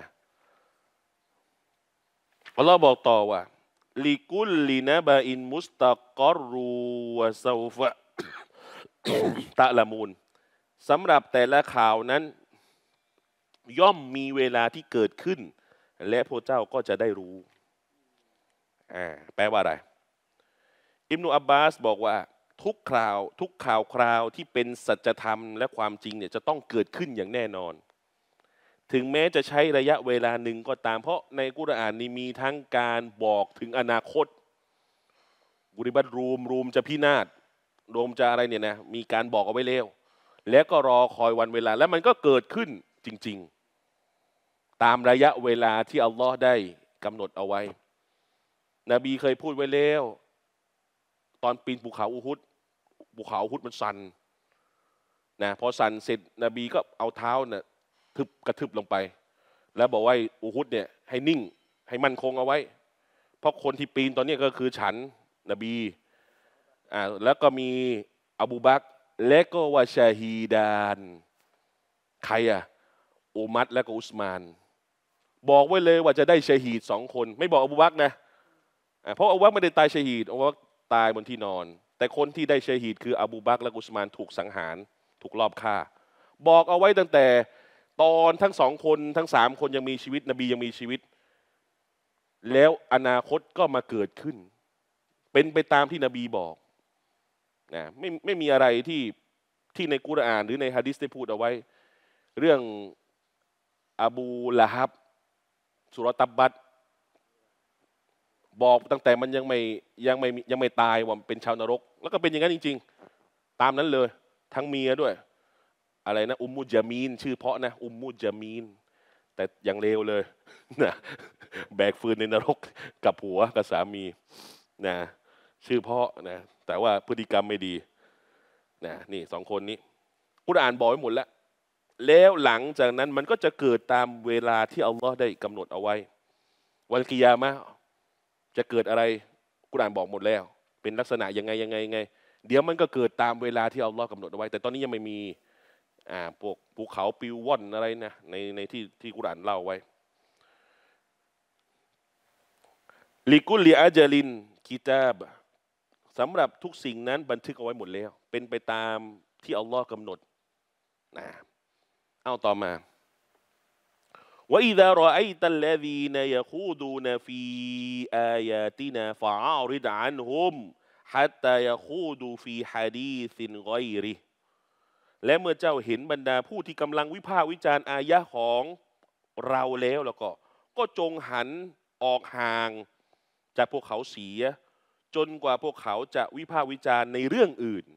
อัลลอฮ์บอกต่อว่าลิกุลลินะบะอินมุสตะกอรูวะซาฟะ ตะละมูลสำหรับแต่ละข่าวนั้นย่อมมีเวลาที่เกิดขึ้นและพระเจ้าก็จะได้รู้อ่าแปลว่าอะไรอิบนุอับบาสบอกว่าทุกข่าวทุกข่าวคราวที่เป็นสัจธรรมและความจริงเนี่ยจะต้องเกิดขึ้นอย่างแน่นอนถึงแม้จะใช้ระยะเวลาหนึ่งก็ตามเพราะในกุรอานนี้มีทั้งการบอกถึงอนาคตกุริบัตรูมรูมจะพินาศรูมจะอะไรเนี่ยนะมีการบอกเอาไว้แล้วแล้วก็รอคอยวันเวลาแล้วมันก็เกิดขึ้นจริงๆตามระยะเวลาที่อัลลอฮ์ได้กำหนดเอาไว้นบีเคยพูดไว้แล้วตอนปีนภูเขาอูฮุดภูเขาอูฮุดมันสั่นนะพอสั่นเสร็จนบีก็เอาเท้าเนี่ยทึบกระทึบลงไปแล้วบอกว่าอูฮุดเนี่ยให้นิ่งให้มั่นคงเอาไว้เพราะคนที่ปีนตอนนี้ก็คือฉันนบีอ่าแล้วก็มีอบูบักรและก็วาชาฮีดานใครอะอุมัรและก็อุสมานบอกไว้เลยว่าจะได้ชะฮีดสองคนไม่บอกอบูบักรนะเพราะอบูบักรไม่ได้ตายชะฮีดอบูบักรตายบนที่นอนแต่คนที่ได้ชะฮีดคืออบูบักรและอุสมานถูกสังหารถูกลอบฆ่าบอกเอาไว้ตั้งแต่ตอนทั้งสองคนทั้งสามคนยังมีชีวิตนบียังมีชีวิตแล้วอนาคตก็มาเกิดขึ้นเป็นไปตามที่นบีบอกนะไม่ไม่มีอะไรที่ที่ในกุรอานหรือในฮะดิษได้พูดเอาไว้เรื่องอบูละฮับสุรตับบัตบอกตั้งแต่มันยังไม่ยังไม่ยังไม่ตายว่าเป็นชาวนรกแล้วก็เป็นอย่างนั้นจริงๆตามนั้นเลยทั้งเมียด้วยอะไรนะอุมมุจามีนชื่อเพาะนะอุมมุจามีนแต่อย่างเลวเลยนะแบกฟืนในนรกกับผัวกับสามีนะชื่อเพาะนะแต่ว่าพฤติกรรมไม่ดีนะนี่สองคนนี้กุรอานบอกไว้หมดแล้วแล้วหลังจากนั้นมันก็จะเกิดตามเวลาที่อัลลอฮ์ได้กำหนดเอาไว้วันกิยามะห์จะเกิดอะไรกุรอานบอกหมดแล้วเป็นลักษณะยังไงยังไงยังไงเดี๋ยวมันก็เกิดตามเวลาที่อัลลอฮ์กำหนดเอาไว้แต่ตอนนี้ยังไม่มีอ่าพวกภูเขาปิวว่อนอะไรนะในในที่ที่กุรอานเล่าไว้ลิกุลิอาจลินกิตาบสำหรับทุกสิ่งนั้นบันทึกเอาไว้หมดแล้วเป็นไปตามที่อัลลอฮ์กำหนดนะเอาต่อมาวะอิซารอไอตัลลซีนยะคูดูนฟีอายาตินาฟะอาริดอันฮุมฮัตตายะคูดูฟีฮะดีซินกอยริและเมื่อเจ้าเห็นบรรดาผู้ที่กำลังวิพากษ์วิจารณ์อายะของเราแล้วแล้วก็ก็จงหันออกห่างจากพวกเขาเสียจนกว่าพวกเขาจะวิพากษ์วิจารณ์ในเรื่องอื่น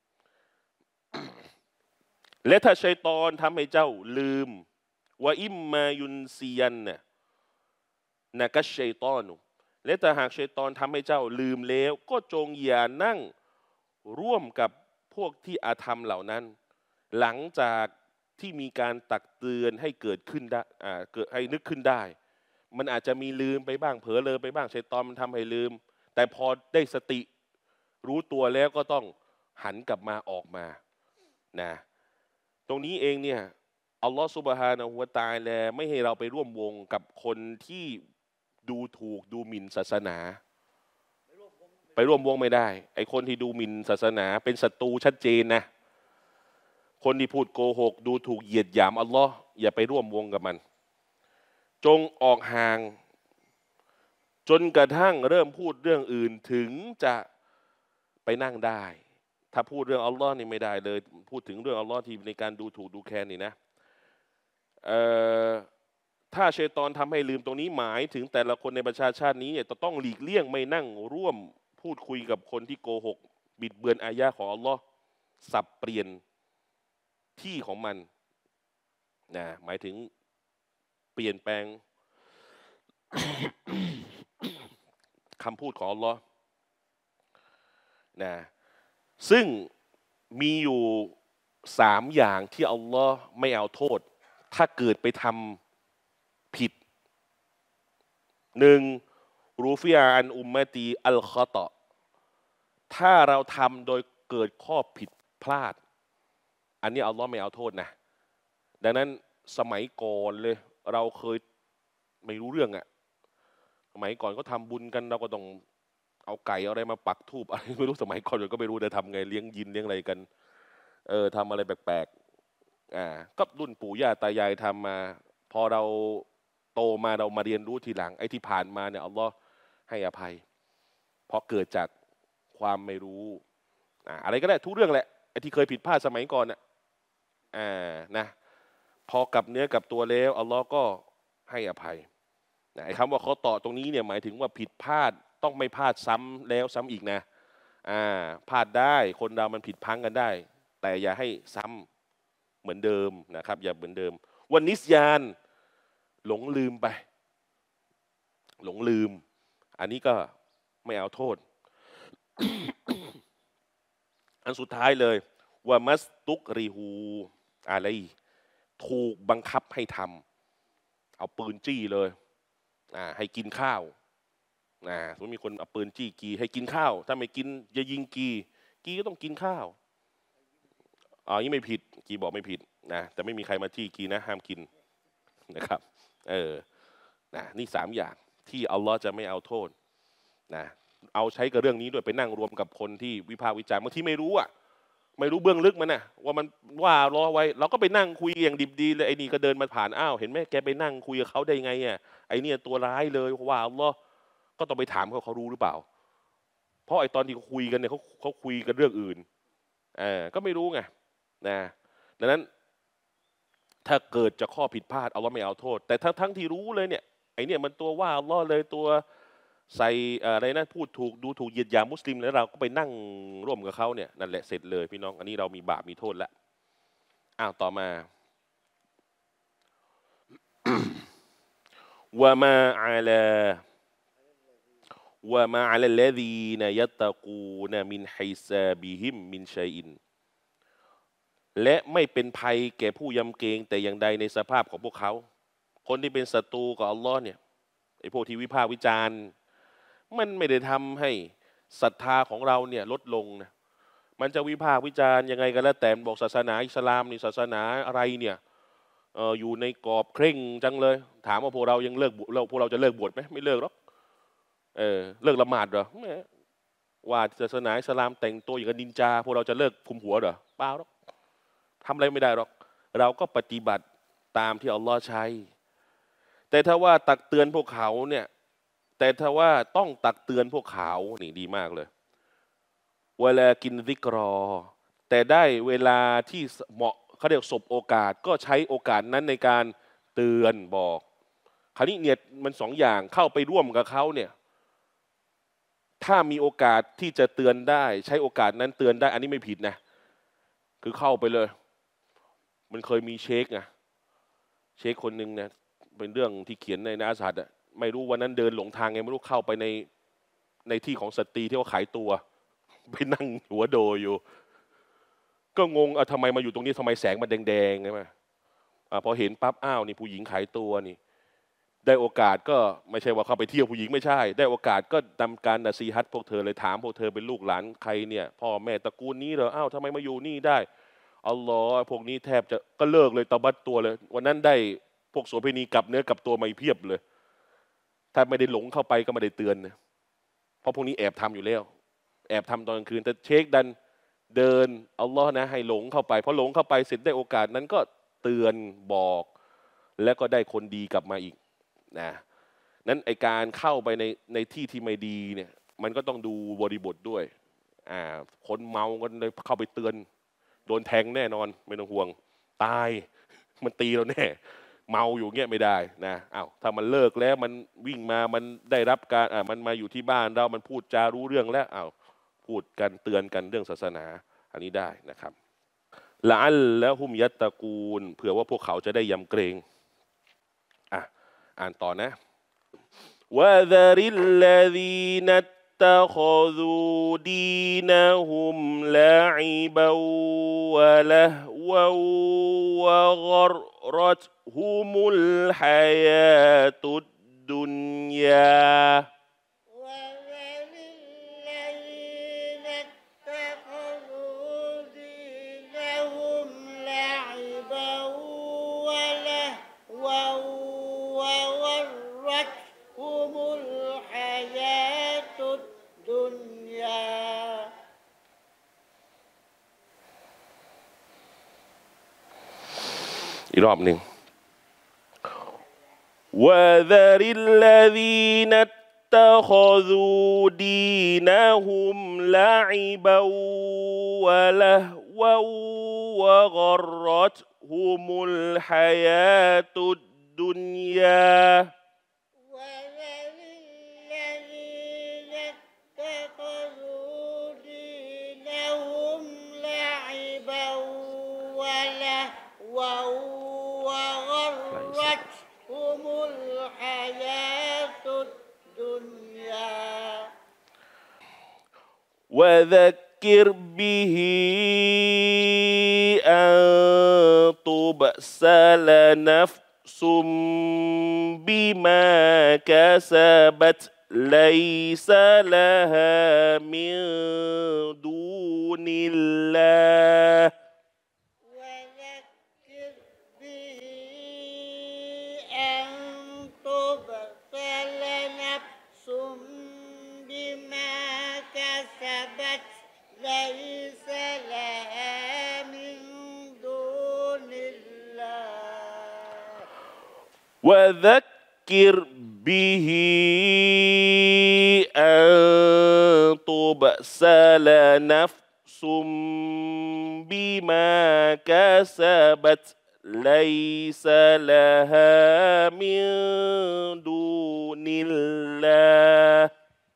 และถ้าชัยฏอนทำให้เจ้าลืมว่าอิมมายุนซียันเนี่ยนะกัชชัยฏอนุและถ้าหากชัยฏอนทำให้เจ้าลืมแล้วก็จงอย่านั่งร่วมกับพวกที่อาธรรมเหล่านั้นหลังจากที่มีการตักเตือนให้เกิดขึ้นได้อ่าเกิดให้นึกขึ้นได้มันอาจจะมีลืมไปบ้างเผลอเลยไปบ้างชัยฏอนมันทำให้ลืมแต่พอได้สติรู้ตัวแล้วก็ต้องหันกลับมาออกมานะตรงนี้เองเนี่ยอัลลอฮฺซุบฮานะฮูวะตะอาลาไม่ให้เราไปร่วมวงกับคนที่ดูถูกดูหมิ่นศาสนาไปร่วมวงไม่ได้ไอคนที่ดูหมิ่นศาสนาเป็นศัตรูชัดเจนนะคนที่พูดโกหกดูถูกเหยียดหยามอัลลอฮ์อย่าไปร่วมวงกับมันจงออกห่างจนกระทั่งเริ่มพูดเรื่องอื่นถึงจะไปนั่งได้ถ้าพูดเรื่องอัลลอฮ์นี่ไม่ได้เลยพูดถึงเรื่องอัลลอฮ์ที่ในการดูถูกดูแคลนนี่นะถ้าชัยฏอนทำให้ลืมตรงนี้หมายถึงแต่ละคนในประชาชาตินี้เนี่ยต้องหลีกเลี่ยงไม่นั่งร่วมพูดคุยกับคนที่โกหกบิดเบือนอายะของอัลลอฮ์สับเปลี่ยนที่ของมันนะหมายถึงเปลี่ยนแปลง คำพูดของอัลลอฮ์นะซึ่งมีอยู่สามอย่างที่อัลลอฮ์ไม่เอาโทษถ้าเกิดไปทำผิดหนึ่งรูฟิอาอันอุมมะตีอัลคอตอถ้าเราทำโดยเกิดข้อผิดพลาดอันนี้อัลลอฮ์ไม่เอาโทษนะดังนั้นสมัยก่อนเลยเราเคยไม่รู้เรื่องอะสมัยก่อนก็ทำบุญกันเราก็ต้องเอาไก่อะไรมาปักธูปอะไรไม่รู้สมัยก่อนเราก็ไม่รู้จะทำไงเลี้ยงยินเลี้ยงอะไรกันเออทำอะไรแปลกๆอ่าก็รุ่นปู่ย่าตายายทำมาพอเราโตมาเรามาเรียนรู้ทีหลังไอ้ที่ผ่านมาเนี่ยอัลลอฮ์ให้อภัยเพราะเกิดจากความไม่รู้อ่าอะไรก็ได้ทุกเรื่องแหละไอ้ที่เคยผิดพลาดสมัยก่อนน่ะอ่านะพอกลับเนื้อกลับตัวแล้วอัลลอฮ์ก็ให้อภัยไอ้คำว่าเขาต่อตรงนี้เนี่ยหมายถึงว่าผิดพลาดต้องไม่พลาดซ้ำแล้วซ้ำอีกนะอ่าพลาดได้คนเรามันผิดพังกันได้แต่อย่าให้ซ้ำเหมือนเดิมนะครับอย่าเหมือนเดิมวันนิสยานหลงลืมไปหลงลืมอันนี้ก็ไม่เอาโทษ อันสุดท้ายเลยว่ามัสตุกริฮูอะไรถูกบังคับให้ทำเอาปืนจี้เลยอ่าให้กินข้าวอ่าสมมติมีคนเอาปืนจี้กีให้กินข้าวถ้าไม่กินจะยิงกีกีก็ต้องกินข้าวอ๋อนี่ไม่ผิดกีบอกไม่ผิดนะแต่ไม่มีใครมาจี้กีนะห้ามกินนะครับเออนะนี่สามอย่างที่อัลลอฮ์จะไม่เอาโทษนะเอาใช้กับเรื่องนี้ด้วยไปนั่งรวมกับคนที่วิพากษ์วิจารณ์บางทีไม่รู้อ่ะไม่รู้เบื้องลึกมันนะว่ามันว่ารอไว้เราก็ไปนั่งคุยอย่างดิบดีเลยไอ้นี่ก็เดินมาผ่านอ้าวเห็นไหมแกไปนั่งคุยกับเขาได้ไงอ่ะไอ้เนี่ยตัวร้ายเลยว่าอัลลอฮ์ก็ต้องไปถามเขาเขารู้หรือเปล่าเพราะไอ้ตอนที่เขาคุยกันเนี่ยเขาเขาคุยกันเรื่องอื่นเออก็ไม่รู้ไงนะดังนั้นถ้าเกิดจะข้อผิดพลาดอัลลอฮ์ไม่เอาโทษแต่ถ้าทั้งที่รู้เลยเนี่ยไอ้เนี่ยมันตัวว่าอัลลอฮ์เลยตัวใส่อะไรนะพูดถูกดูถูกเหยียดหยามมุสลิมแล้วเราก็ไปนั่งร่วมกับเขาเนี่ยนั่นแหละเสร็จเลยพี่น้องอันนี้เรามีบาปมีโทษแล้วอ้าวต่อมา วะมาอะลาวะมาอะลัลลซีนยัตตะกูนมินฮิซาบิฮิมมินชัยอินและไม่เป็นภัยแก่ผู้ยำเกรงแต่อย่างใดในสภาพของพวกเขาคนที่เป็นศัตรูกับอัลลอฮ์เนี่ยไอ้พวกที่วิพากษ์วิจารณ์มันไม่ได้ทำให้ศรัทธาของเราเนี่ยลดลงนะมันจะวิพากษ์วิจารณ์ยังไงก็แล้วแต่บอกศาสนาอิสลามนี่ศาสนาอะไรเนี่ยเอออยู่ในกรอบเคร่งจังเลยถามว่าพวกเรายังเลิกเราพวกเราจะเลิกบวชไหมไม่เลิกหรอกเออเลิกละหมาดเหรอไม่ว่าศาสนาอิสลามแต่งตัวอย่างกับนินจาพวกเราจะเลิกคุมหัวเหรอเปล่าหรอกทำอะไรไม่ได้หรอกเราก็ปฏิบัติตามที่อัลลอฮ์ใช้แต่ถ้าว่าตักเตือนพวกเขาเนี่ยแต่ถ้าว่าต้องตักเตือนพวกเขานี่ดีมากเลยเวลากินซิกรอแต่ได้เวลาที่เหมาะเขาเรียกสบโอกาสก็ใช้โอกาสนั้นในการเตือนบอกคราวนี้เนี่ยมันสองอย่างเข้าไปร่วมกับเขาเนี่ยถ้ามีโอกาสที่จะเตือนได้ใช้โอกาสนั้นเตือนได้อันนี้ไม่ผิดนะคือเข้าไปเลยมันเคยมีเชคไงเชคคนหนึ่งเนี่ยเป็นเรื่องที่เขียนในนาสัตอะไม่รู้วันนั้นเดินหลงทางไงไม่รู้เข้าไปในในที่ของสตรีที่เขาขายตัวไปนั่งหัวโดอยู่ก็งงอ่ะทำไมมาอยู่ตรงนี้ทำไมแสงมันแดงๆใช่ไหมอ่ะพอเห็นปั๊บอ้าวนี่ผู้หญิงขายตัวนี่ได้โอกาสก็ไม่ใช่ว่าเข้าไปเที่ยวผู้หญิงไม่ใช่ได้โอกาสก็ทำการนะซีฮัตพวกเธอเลยถามพวกเธอเป็นลูกหลานใครเนี่ยพ่อแม่ตระกูลนี้เหรออ้าวทำไมมาอยู่นี่ได้อัลลอฮ์พวกนี้แทบจะก็เลิกเลยตะบัดตัวเลยวันนั้นได้พวกโสเภณีกลับเนื้อกลับตัวมาเพียบเลยถ้าไม่ได้หลงเข้าไปก็ไม่ได้เตือนนะเพราะพวกนี้แอบทำอยู่แล้วแอบทำตอนกลางคืนแต่เชคดันเดินอัลลอฮ์นะให้หลงเข้าไปพอหลงเข้าไปเสร็จได้โอกาสนั้นก็เตือนบอกแล้วก็ได้คนดีกลับมาอีกนะนั้นไอการเข้าไปในในที่ที่ไม่ดีเนี่ยมันก็ต้องดูบริบทด้วยอ่าคนเมากันเลยเข้าไปเตือนโดนแทงแน่นอนไม่ต้องห่วงตายมันตีเราแน่เมาอยู่เงี้ยไม่ได้นะอ้าวถ้ามันเลิกแล้วมันวิ่งมามันได้รับการอ่ามันมาอยู่ที่บ้านเรามันพูดจารู้เรื่องแล้วอ้าวพูดกันเตือนกันเรื่องศาสนาอันนี้ได้นะครับละอัลและฮุมยัตตะกูลเผื่อว่าพวกเขาจะได้ยำเกรงอ่ะอ่านต่อนะวะซาริลลซีนัตตะคอซูดีนะฮุมลาอิบะวะละฮวะวะกอรัตฮุมุลฮายาตุดดุนยาอีกรอบหนึ่งวะซาริลลซีนัตตะคอซูดีนะฮุมลาอิบะวะละฮวะวะกอรัตฮุมุลฮายาตุดดุนยาوذكر به أن تبسل نفس بما كسبت ليس لها من دون الله ليس لها من دون الله وذكر به أن تبسل نفس بما كسبت ليس لها من دون الله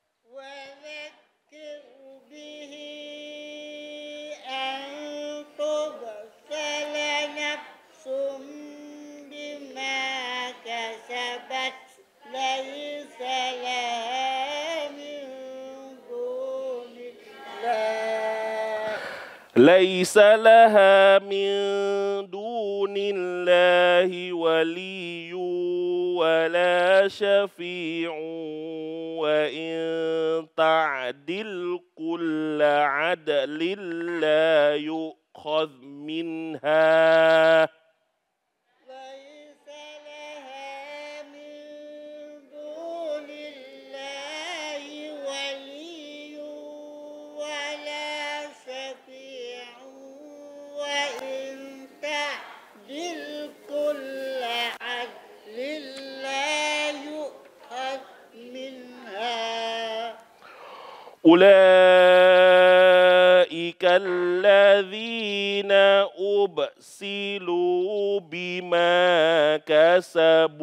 ليس لها من دون الله ليس لها من دون الله ولي ولا شفيع وإن تعدل كل عدل لا يؤخذ منها لله อุลาอิกัลลซีนอุบซิลูบิมากะซะบู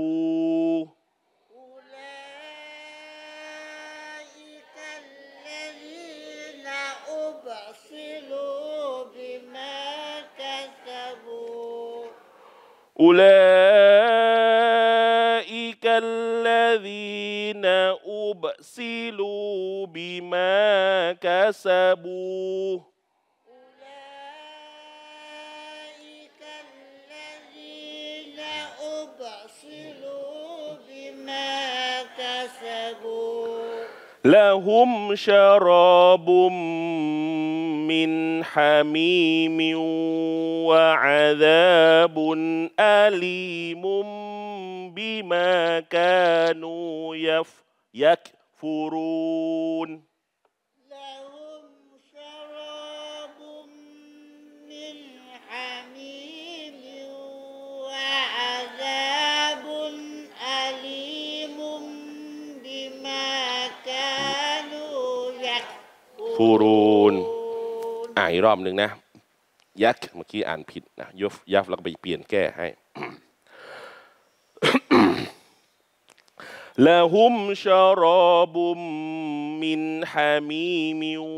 أولئك الذين أبصروا بما كسبوا أولئك الذين أبسلوا بما كسبوا أولئك الذين أبصروا بما كسبوا لهم شراب من حميم وعذاب أليم بما كانوا يف يكفرون لهم شراب من حميم وعذاب أليم بما كانوا يكفرون ฟูรูนอ่านอีกรอบหนึ่งนะยักษ์เมื่อกี้อ่านผิดนะยฟยัฟแล้วก็ไปเปลี่ยนแก้ให้ لهم شراب من حميم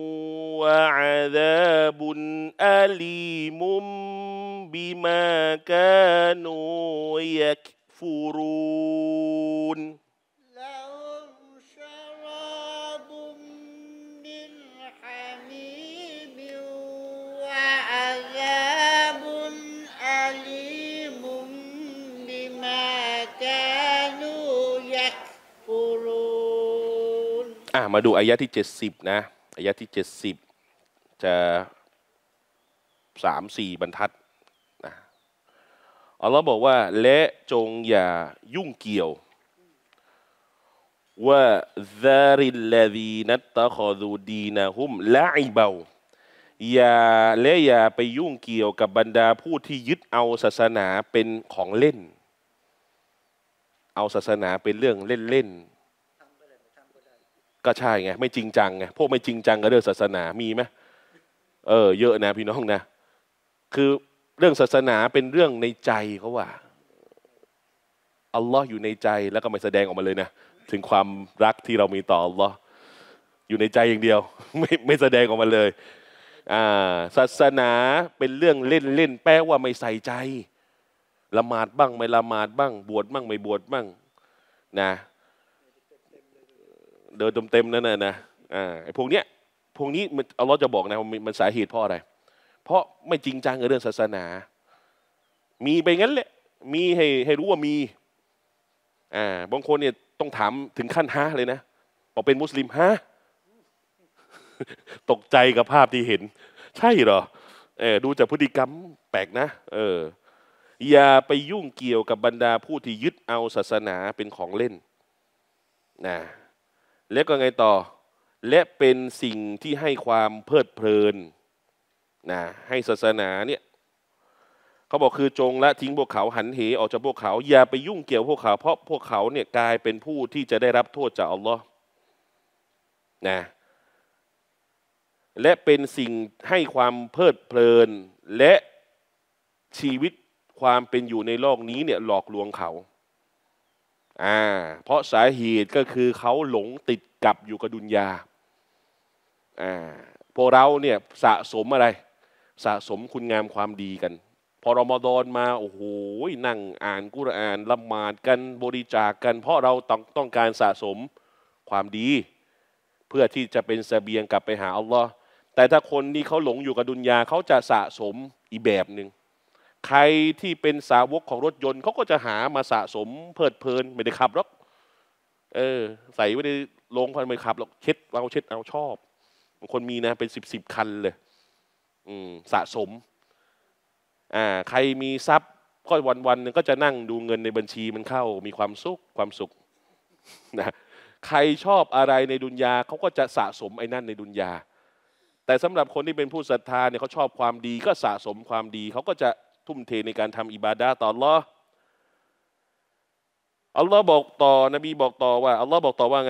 وعذاب أليم بما كانوا يكفرون لهم شراب من حميم وعذاب أليم بما كانوا يكفرون อ่ะมาดูอายะที่เจ็ดสิบนะอายะที่เจ็ดสิบจะสามสี่บรรทัดนะอัลลอฮ์บอกว่าและจงอย่ายุ่งเกี่ยวว่าซาริลลดีนัตตะคอดูดีนะฮุมละอิเบาอย่าและอย่าไปยุ่งเกี่ยวกับบรรดาผู้ที่ยึดเอาศาสนาเป็นของเล่นเอาศาสนาเป็นเรื่องเล่นๆก็ใช่ไงไม่จริงจังไงพวกไม่จริงจังกับเรื่องศาสนามีไหมเออเยอะนะพี่น้องนะคือเรื่องศาสนาเป็นเรื่องในใจเขาว่าอัลลอฮ์อยู่ในใจแล้วก็ไม่แสดงออกมาเลยนะถึงความรักที่เรามีต่ออัลลอฮ์อยู่ในใจอย่างเดียวไม่ไม่แสดงออกมาเลยอ่าศาสนาเป็นเรื่องเล่นเล่นแปลว่าไม่ใส่ใจละหมาดบ้างไม่ละหมาดบ้างบวชบ้างไม่บวชบ้างนะเดินเต็มๆนั่นน่ะนะอ่าไอ้พวกเนี้ยพวกนี้อัลลอฮ์จะบอกนะว่ามันสาเหตุเพราะอะไรเพราะไม่จริงจังกับเรื่องศาสนามีไปงั้นแหละมีให้ให้รู้ว่ามีอ่าบางคนเนี่ยต้องถามถึงขั้นฮะเลยนะบอกเป็นมุสลิมฮะ ตกใจกับภาพที่เห็นใช่เหรอเออดูจากพฤติกรรมแปลกนะเอออย่าไปยุ่งเกี่ยวกับบรรดาผู้ที่ยึดเอาศาสนาเป็นของเล่นนะแล้วก็ไงต่อและเป็นสิ่งที่ให้ความเพลิดเพลินนะให้ศาสนาเนี่ยเขาบอกคือจงละทิ้งพวกเขาหันเหออกจากพวกเขาอย่าไปยุ่งเกี่ยวพวกเขาเพราะพวกเขาเนี่ยกลายเป็นผู้ที่จะได้รับโทษจากอัลลอฮ์นะและเป็นสิ่งให้ความเพลิดเพลินและชีวิตความเป็นอยู่ในโลกนี้เนี่ยหลอกลวงเขาอ่าเพราะสาเหตุก็คือเขาหลงติดกับอยู่กับดุนยาอ่าพวกเราเนี่ยสะสมอะไรสะสมคุณงามความดีกันพอรอมฎอนมาโอ้โหนั่งอ่านกุรอานละหมาดกันบริจาคกันเพราะเราต้องต้องการสะสมความดีเพื่อที่จะเป็นเสบียงกลับไปหาอัลลอฮ์แต่ถ้าคนที่เขาหลงอยู่กับดุนยาเขาจะสะสมอีกแบบหนึ่งใครที่เป็นสาวกของรถยนต์เขาก็จะหามาสะสมเพลิดเพลินไม่ได้ขับหรอกเออใส่ไว้ในโรงพันไม่ขับหรอกเช็ดเอาเช็ดเอาชอบบางคนมีนะเป็นสิบสิบคันเลยอืมสะสมอ่าใครมีทรัพย์ก็วันวันหนึ่งก็จะนั่งดูเงินในบัญชีมันเข้ามีความสุขความสุขนะใครชอบอะไรในดุนยาเขาก็จะสะสมไอ้นั่นในดุนยาแต่สำหรับคนที่เป็นผู้ศรัทธาเนี่ยเขาชอบความดีก็สะสมความดีเขาก็จะทุ่มเทในการทำอิบาดะห์ต่ออัลลอฮ์อัลลอฮ์บอกต่อนบีบอกต่อว่าอัลลอฮ์บอกต่อว่าไง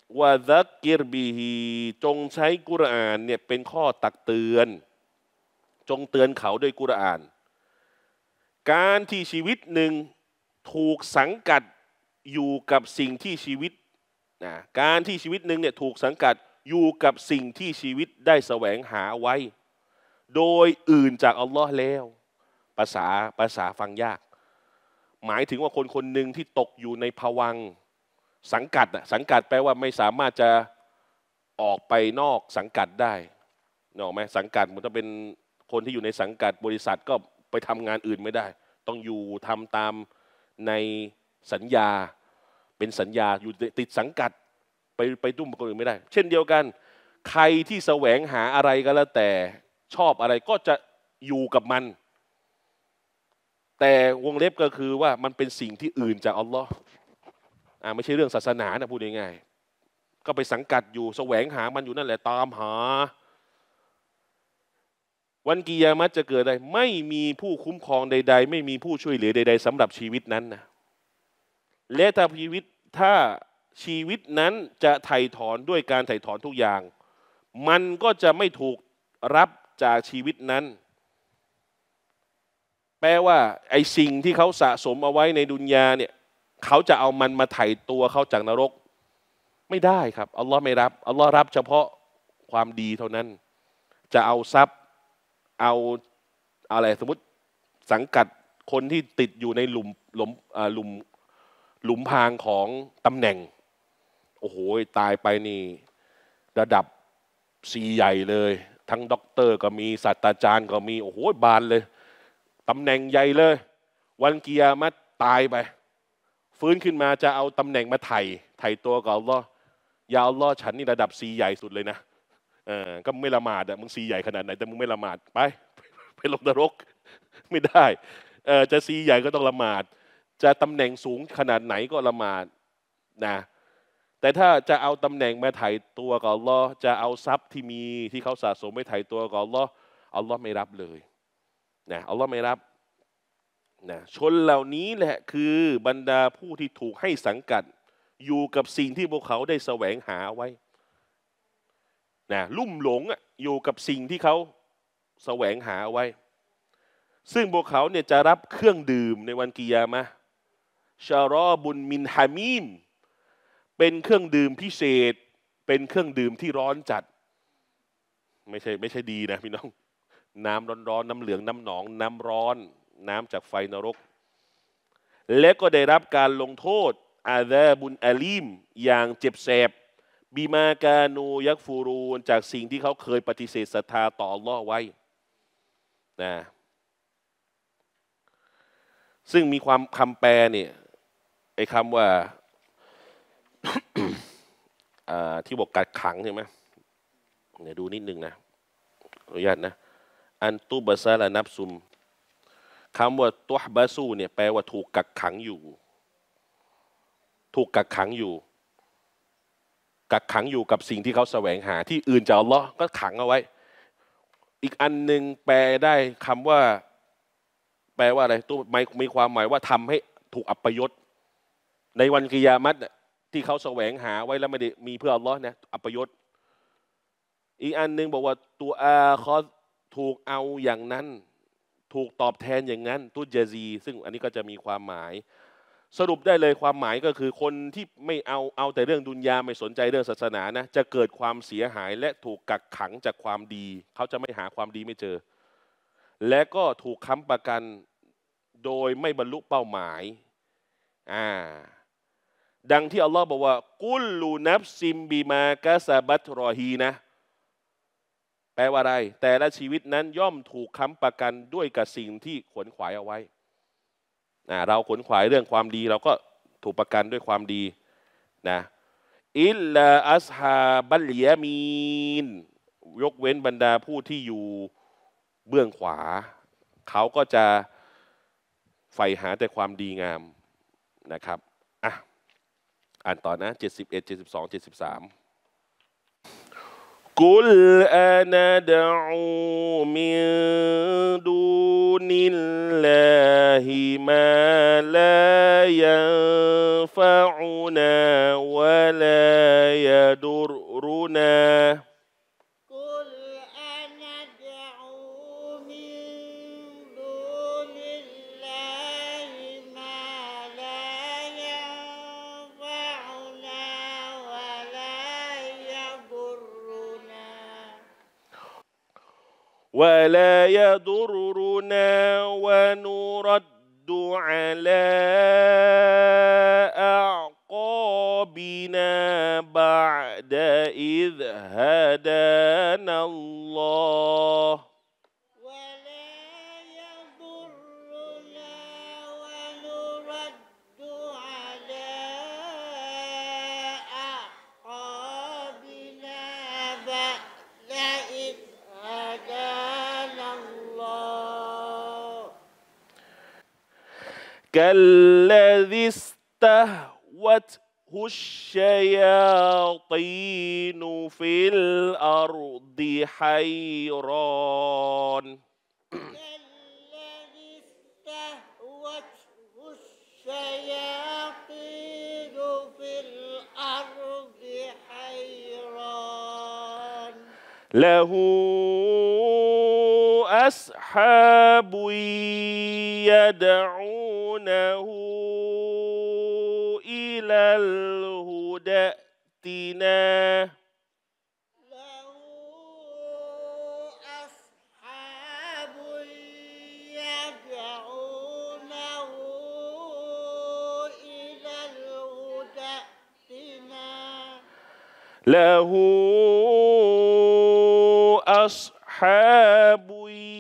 วะซักกิรบิฮีจงใช้กุรอานเนี่ยเป็นข้อตักเตือนจงเตือนเขาด้วยกุรอาน การที่ชีวิตหนึ่งถูกสังกัดอยู่กับสิ่งที่ชีวิตนะการที่ชีวิตหนึ่งเนี่ยถูกสังกัดอยู่กับสิ่งที่ชีวิตได้แสวงหาไว้โดยอื่นจากอัลลอฮ์แล้วภาษาภาษาฟังยากหมายถึงว่าคนคนหนึ่งที่ตกอยู่ในภวังค์สังกัดอะสังกัดแปลว่าไม่สามารถจะออกไปนอกสังกัดได้เนอะไหมสังกัดมันต้องเป็นคนที่อยู่ในสังกัดบริษัทก็ไปทำงานอื่นไม่ได้ต้องอยู่ทำตามในสัญญาเป็นสัญญาอยู่ติดสังกัดไปไปตุ้มกับคนอื่นไม่ได้เช่นเดียวกันใครที่แสวงหาอะไรก็แล้วแต่ชอบอะไรก็จะอยู่กับมันแต่วงเล็บก็คือว่ามันเป็นสิ่งที่อื่นจากอัลลอฮ์อ่าไม่ใช่เรื่องศาสนานะพูดง่ายๆก็ไปสังกัดอยู่แสวงหามันอยู่นั่นแหละตามหาวันกิยามะฮ์จะเกิดอะไรไม่มีผู้คุ้มครองใดๆไม่มีผู้ช่วยเหลือใดๆสำหรับชีวิตนั้นนะและถ้าชีวิตถ้าชีวิตนั้นจะไถ่ถอนด้วยการไถ่ถอนทุกอย่างมันก็จะไม่ถูกรับจากชีวิตนั้นแปลว่าไอ้สิ่งที่เขาสะสมเอาไว้ในดุนยาเนี่ยเขาจะเอามันมาไถ่ตัวเขาจากนรกไม่ได้ครับอัลลอฮ์ไม่รับอัลลอฮ์รับเฉพาะความดีเท่านั้นจะเอาทรัพย์เอาอะไรสมมติสังกัดคนที่ติดอยู่ในหลุมหลุมหลุมหลุมพรางของตำแหน่งโอ้โหตายไปนี่ระดับซีใหญ่เลยทั้งด็อกเตอร์ก็มีศาสตราจารย์ก็มีโอ้โหบานเลยตำแหน่งใหญ่เลยวันกิยามะฮ์ตายไปฟื้นขึ้นมาจะเอาตำแหน่งมาไถ่ไถ่ตัวกับอัลลอฮ์ยาอัลลอฮ์ฉันนี่ระดับซีใหญ่สุดเลยนะเออก็ไม่ละหมาดอะมึงซีใหญ่ขนาดไหนแต่มึงไม่ละหมาดไปไปลงนรกไม่ได้เออจะซีใหญ่ก็ต้องละหมาดจะตำแหน่งสูงขนาดไหนก็ละหมาดนะแต่ถ้าจะเอาตำแหน่งมาไถ่ตัวกับอัลลอฮ์จะเอาทรัพย์ที่มีที่เขาสะสมไม่ไถ่ตัวกับอัลลอฮ์อัลลอฮ์ไม่รับเลยนะอัลลอฮ์ไม่รับนะชนเหล่านี้แหละคือบรรดาผู้ที่ถูกให้สังกัดอยู่กับสิ่งที่พวกเขาได้แสวงหาไว้นะลุ่มหลงอยู่กับสิ่งที่เขาแสวงหาไว้ซึ่งพวกเขาเนี่ยจะรับเครื่องดื่มในวันกิยามะฮ์ชารอบุนมินฮามีมเป็นเครื่องดื่มพิเศษเป็นเครื่องดื่มที่ร้อนจัดไม่ใช่ไม่ใช่ดีนะพี่น้องน้ำร้อนๆน้ำเหลืองน้ำหนองน้ำร้อนน้ำจากไฟนรกและก็ได้รับการลงโทษอาซาบุนอาลีมอย่างเจ็บแสบบิมากานูยักฟูรูนจากสิ่งที่เขาเคยปฏิเสธศรัทธาต่ออัลลอฮ์ไว้นะซึ่งมีความคำแปลเนี่ยไอ้คำว่า ที่บอกกักขังใช่ไหมเนี่ยดูนิดนึงนะอนุญาตนะอันตุบะซาลานับซุมคำว่าตุฮบาซูเนี่ยแปลว่าถูกกักขังอยู่ถูกกักขังอยู่กักขังอยู่กับสิ่งที่เขาแสวงหาที่อื่นจากอัลลอฮ์ก็ขังเอาไว้อีกอันหนึ่งแปลได้คำว่าแปลว่าอะไรตัวมีความหมายว่าทำให้ถูกอัปยศในวันกิยามะฮ์ที่เขาแสวงหาไว้แล้วไม่ได้มีเพื่ออัลลอฮ์เนี่ยอัปยศอีกอันหนึ่งบอกว่าตัวอาคอถูกเอาอย่างนั้นถูกตอบแทนอย่างนั้นตุจซีซึ่งอันนี้ก็จะมีความหมายสรุปได้เลยความหมายก็คือคนที่ไม่เอาเอาแต่เรื่องดุนยาไม่สนใจเรื่องศาสนานะจะเกิดความเสียหายและถูกกักขังจากความดีเขาจะไม่หาความดีไม่เจอและก็ถูกค้ำประกันโดยไม่บรรลุเป้าหมายอ่าดังที่อัลลอฮ์บอกว่ากุลลูนับซิมบีมากะซาบัตรอฮีนะแปลว่าอะไรแต่ละชีวิตนั้นย่อมถูกค้ำประกันด้วยกับสิ่งที่ขวนขวายเอาไว้เราขวนขวายเรื่องความดีเราก็ถูกประกันด้วยความดีนะอิลลาอัสฮาบัลยามีนยกเว้นบรรดาผู้ที่อยู่เบื้องขวาเขาก็จะใฝ่หาแต่ความดีงามนะครับอ่ะอ่านต่อนะเจ็ดสิบเอ็ด เจ็ดสิบสอง เจ็ดสิบสามกุลอานาดะอูมินดูนิลลาฮิมาลายันฟะอูนาวะลายั ولا يضرنا ونرد على أعقابنا بعد إذ هدانا الله ولا يضرنا ونرد على أعقابنا بعد إذ هدانا الله كالذي استهوته الشياطين في الأرض حيران كالذي استهوته الشياطين في الأرض حيران له أصحاب يدعونه إلى الهدى ائتنا له أصحاب يدعونه إلى الهدى ائتنا له أصحاب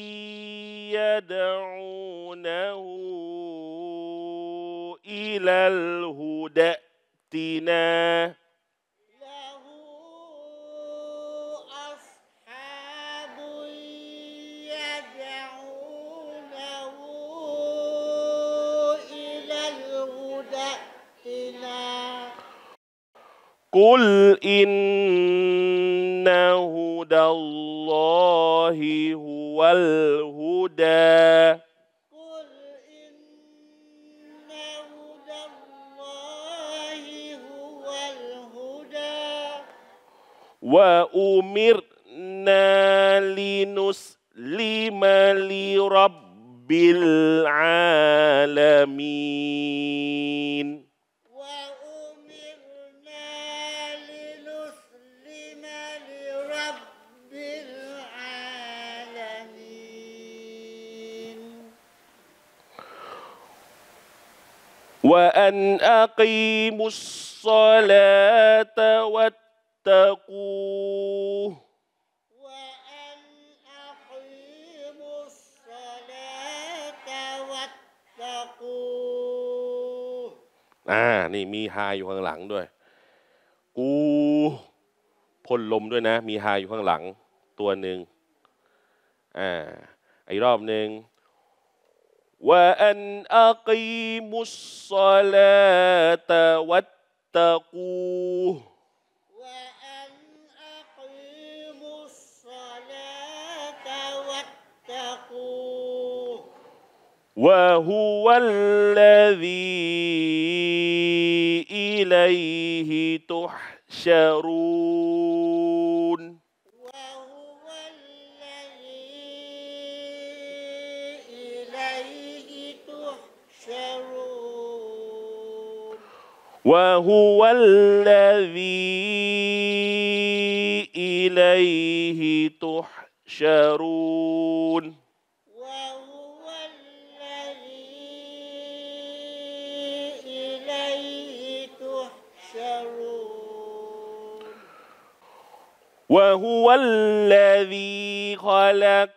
يدعونه إلى الهدى ائتنا له أصحاب يدعونه إلى الهدى ائتنا قل إن هدى الله هو الهدى قل إن هدى الله هو الهدى وأمرنا لنسلم لرب العالمين وأمرنا لنسلم لرب العالمين وأن أقيموا الصلاة واتقوه وأن أقيموا الصلاة واتقوه อ่านี่มีฮาอยู่ข้างหลังด้วยกูพ่นลมด้วยนะมีฮาอยู่ข้างหลังตัวหนึ่งอ่าอีกรอบหนึ่งว่าอันอักีมุสซาลาตะวัตตะกู وأن أقيموا الصلاة واتقوه وهو الذي إليه تحشرون وهو الذي إليه تحشرون وهو الذي إليه تحشرون وهو الذي إليه تحشرون وهو الذي خلق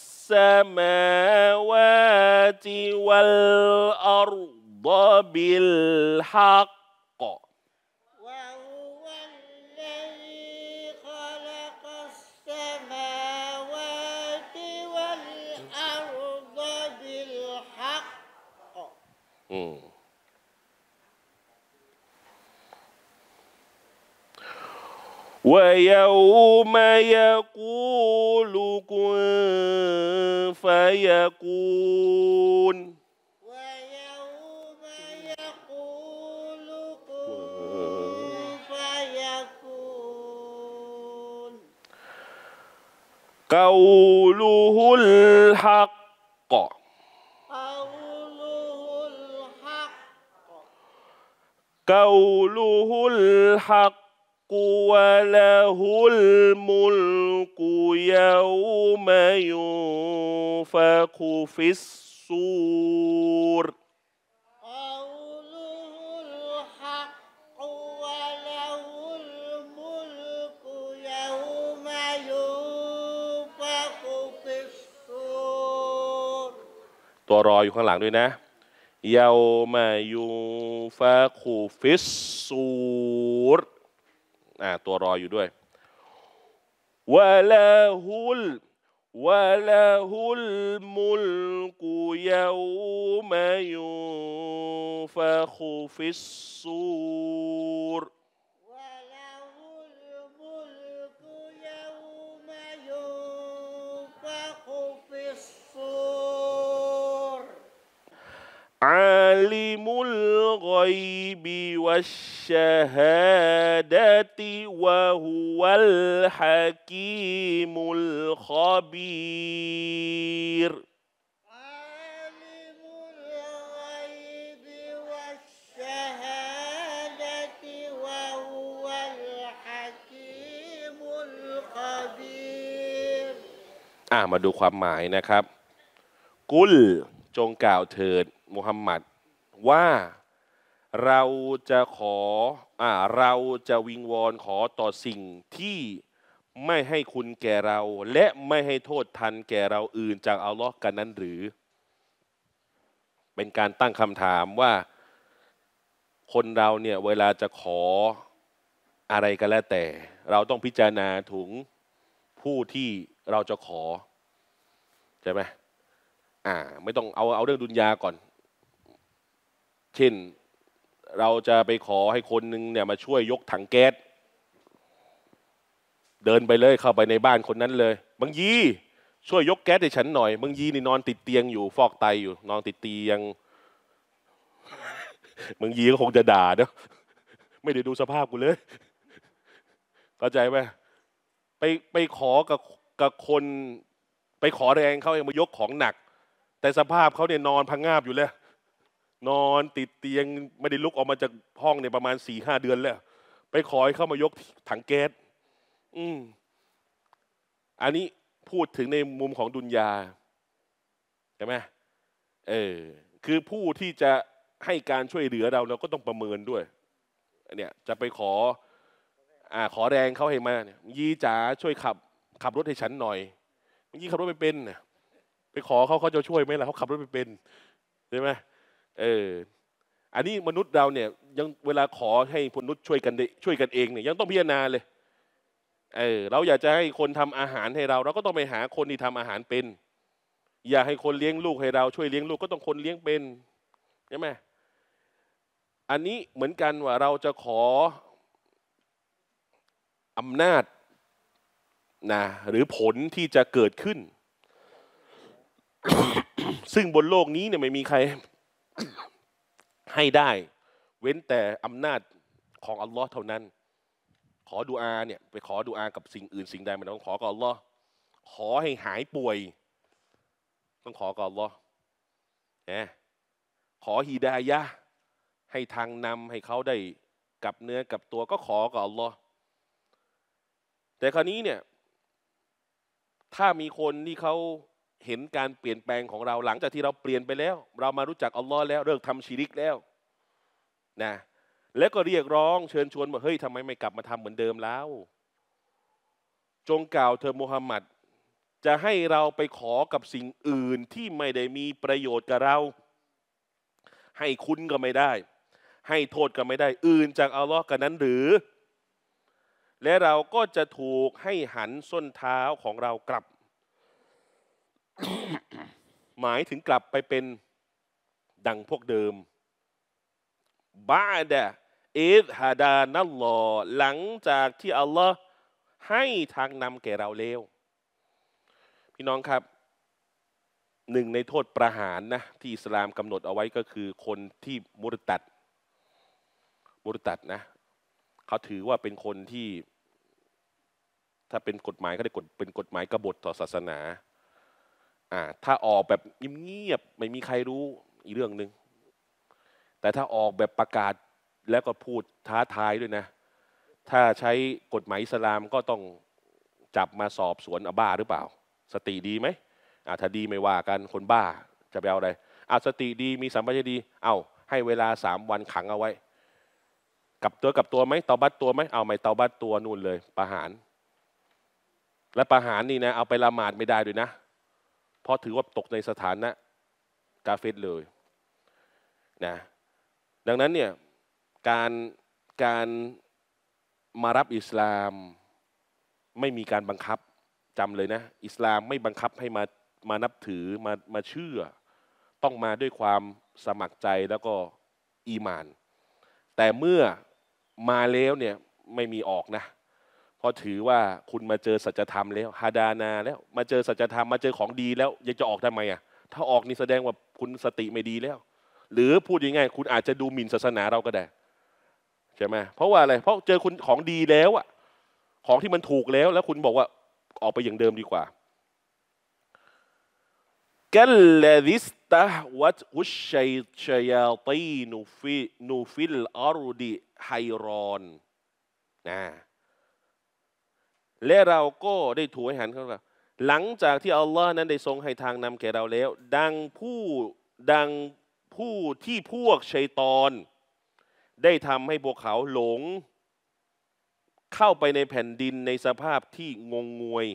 السماوات والأرض بالحق وهو الذي خلق السماوات والأرض بالحق อืมويوم يقول كن فيكون ويوم يقول كن فيكون قوله الحق قوله الحق قوله الحق กุวะละฮุลมุลกุยาวมะยุฟะคุฟิสซูร قوله الحق وله الملك يوم ينفخ في الصور ตัวรออยู่ข้างหลังด้วยนะยาวมายุฟะคูฟิสซูรอ่าตัวรออยู่ด้วยวะลาฮุลวะลาฮุลมุลกุยาวมายุฟะคูฟิสซูร وله الملك يوم ينفخ في الصور عالم الغيب والشهادة وهو الحكيم الخبير عالم الغيب والشهادة وهو الحكيم الخبير อ่ะมาดูความหมายนะครับกุลจงกล่าวเถิดมุฮัมมัดว่าเราจะขออ่าเราจะวิงวอนขอต่อสิ่งที่ไม่ให้คุณแก่เรา และไม่ให้โทษทันแก่เราอื่นจากอัลลอฮ์กันนั้นหรือ เป็นการตั้งคำถามว่าคนเราเนี่ยเวลาจะขออะไรก็แล้วแต่ เราต้องพิจารณาถึงผู้ที่เราจะขอใช่ไหมอ่าไม่ต้องเอาเอาเรื่องดุนยาก่อน เช่นเราจะไปขอให้คนหนึ่งเนี่ยมาช่วยยกถังแก๊สเดินไปเลยเข้าไปในบ้านคนนั้นเลยบางยีช่วยยกแก๊สให้ฉันหน่อยบางยีนี่นอนติดเตียงอยู่ฟอกไตอยู่นอนติดเตียงบางยีก็คงจะด่าเนาะไม่ได้ดูสภาพกูเลยเข้าใจไหมไปไปขอกับกับคนไปขอแรงเขาเองมายกของหนักแต่สภาพเขาเนี่ยนอนพังงาบอยู่แล้วนอนติดเตียงไม่ได้ลุกออกมาจากห้องเนี่ยประมาณสี่ห้าเดือนแล้วไปขอให้เข้ามายกถังแก๊สอืมอันนี้พูดถึงในมุมของดุนยาใช่ไหมเออคือผู้ที่จะให้การช่วยเหลือเราเราก็ต้องประเมินด้วยเนี่ยจะไปขออ่าขอแรงเขาให้มาเนี่ยยีจ๋าช่วยขับขับรถให้ฉันหน่อยยีขับรถไม่เป็นเนี่ยไปขอเขาเขาจะช่วยไหมล่ะเขาขับรถไม่เป็นใช่ไหมเอออันนี้มนุษย์เราเนี่ยยังเวลาขอให้มนุษย์ช่วยกันช่วยกันเองเนี่ยยังต้องพิจารณาเลยเออเราอยากจะให้คนทำอาหารให้เราเราก็ต้องไปหาคนที่ทำอาหารเป็นอยากให้คนเลี้ยงลูกให้เราช่วยเลี้ยงลูกก็ต้องคนเลี้ยงเป็นใช่ไหมอันนี้เหมือนกันว่าเราจะขออำนาจนะหรือผลที่จะเกิดขึ้น ซึ่งบนโลกนี้เนี่ยไม่มีใคร ให้ได้เว้นแต่อำนาจของอัลลอฮ์เท่านั้นขอดุอาเนี่ยไปขอดุอากับสิ่งอื่นสิ่งใดมันต้องขอกับอัลลอฮ์ขอให้หายป่วยต้องขอกับอัลลอฮ์นะขอฮิดายะห์ให้ทางนำให้เขาได้กลับเนื้อกลับตัวก็ขอกับอัลลอฮ์แต่คราวนี้เนี่ยถ้ามีคนที่เขาเห็นการเปลี่ยนแปลงของเราหลังจากที่เราเปลี่ยนไปแล้วเรามารู้จักอัลลอฮ์แล้วเลิกทำชิริกแล้วนะแล้วก็เรียกร้องเชิญชวนว่าเฮ้ยทำไมไม่กลับมาทำเหมือนเดิมแล้วจงกล่าวเธอมุฮัมมัดจะให้เราไปขอกับสิ่งอื่นที่ไม่ได้มีประโยชน์กับเราให้คุณก็ไม่ได้ให้โทษก็ไม่ได้อื่นจากอัลลอฮ์กันนั้นหรือและเราก็จะถูกให้หันส้นเท้าของเรากลับ หมายถึงกลับไปเป็นดังพวกเดิมบาดะอิดฮาดานัลลอฮ์หลังจากที่อัลลอฮ์ให้ทางนำแก่เราแล้วพี่น้องครับหนึ่งในโทษประหารนะที่อิสลามกำหนดเอาไว้ก็คือคนที่มุรตัดมุรตัดนะเขาถือว่าเป็นคนที่ถ้าเป็นกฎหมายเขาได้กฎเป็นกฎหมายกบฏต่อศาสนาอ่าถ้าออกแบบเงียบๆไม่มีใครรู้อีกเรื่องหนึ่งแต่ถ้าออกแบบประกาศแล้วก็พูดท้าทายด้วยนะถ้าใช้กฎหมายอิสลามก็ต้องจับมาสอบสวนบ้าหรือเปล่าสติดีไหมอ่าถ้าดีไม่ว่ากันคนบ้าจะไปเอาอะไรเอาสติดีมีสัมปชัญญะดีเอาให้เวลาสามวันขังเอาไว้กับตัวกับตัวไหมเตาบัตตัวไหมเอาไม่เตาบัตตัวนู่นเลยประหารและประหารนี่นะเอาไปละหมาดไม่ได้ด้วยนะเพราะถือว่าตกในสถานะกาเฟรเลยนะดังนั้นเนี่ยการการมารับอิสลามไม่มีการบังคับจำเลยนะอิสลามไม่บังคับให้มามานับถือมามาเชื่อต้องมาด้วยความสมัครใจแล้วก็อีหม่านแต่เมื่อมาแล้วเนี่ยไม่มีออกนะเพราะถือว่าคุณมาเจอสัจธรรมแล้วฮาดานาแล้วมาเจอสัจธรรมมาเจอของดีแล้วยังจะออกทำไมอ่ะถ้าออกนี่แสดงว่าคุณสติไม่ดีแล้วหรือพูดยังไงคุณอาจจะดูหมิ่นศาสนาเราก็ได้ใช่ไหมเพราะว่าอะไรเพราะเจอคุณของดีแล้วอ่ะของที่มันถูกแล้วแล้วคุณบอกว่าออกไปอย่างเดิมดีกว่ากัลลดิสตะวัตอุชัยชยาตีนูฟินูฟิลอารุดิไฮรอนนะและเราก็ได้ถูกให้หันเข้ามาหลังจากที่อัลลอฮ์นั้นได้ทรงให้ทางนำแก่เราแล้วดังผู้ดังผู้ที่พวกชัยฏอนได้ทำให้พวกเขาหลงเข้าไปในแผ่นดินในสภาพที่งงงวย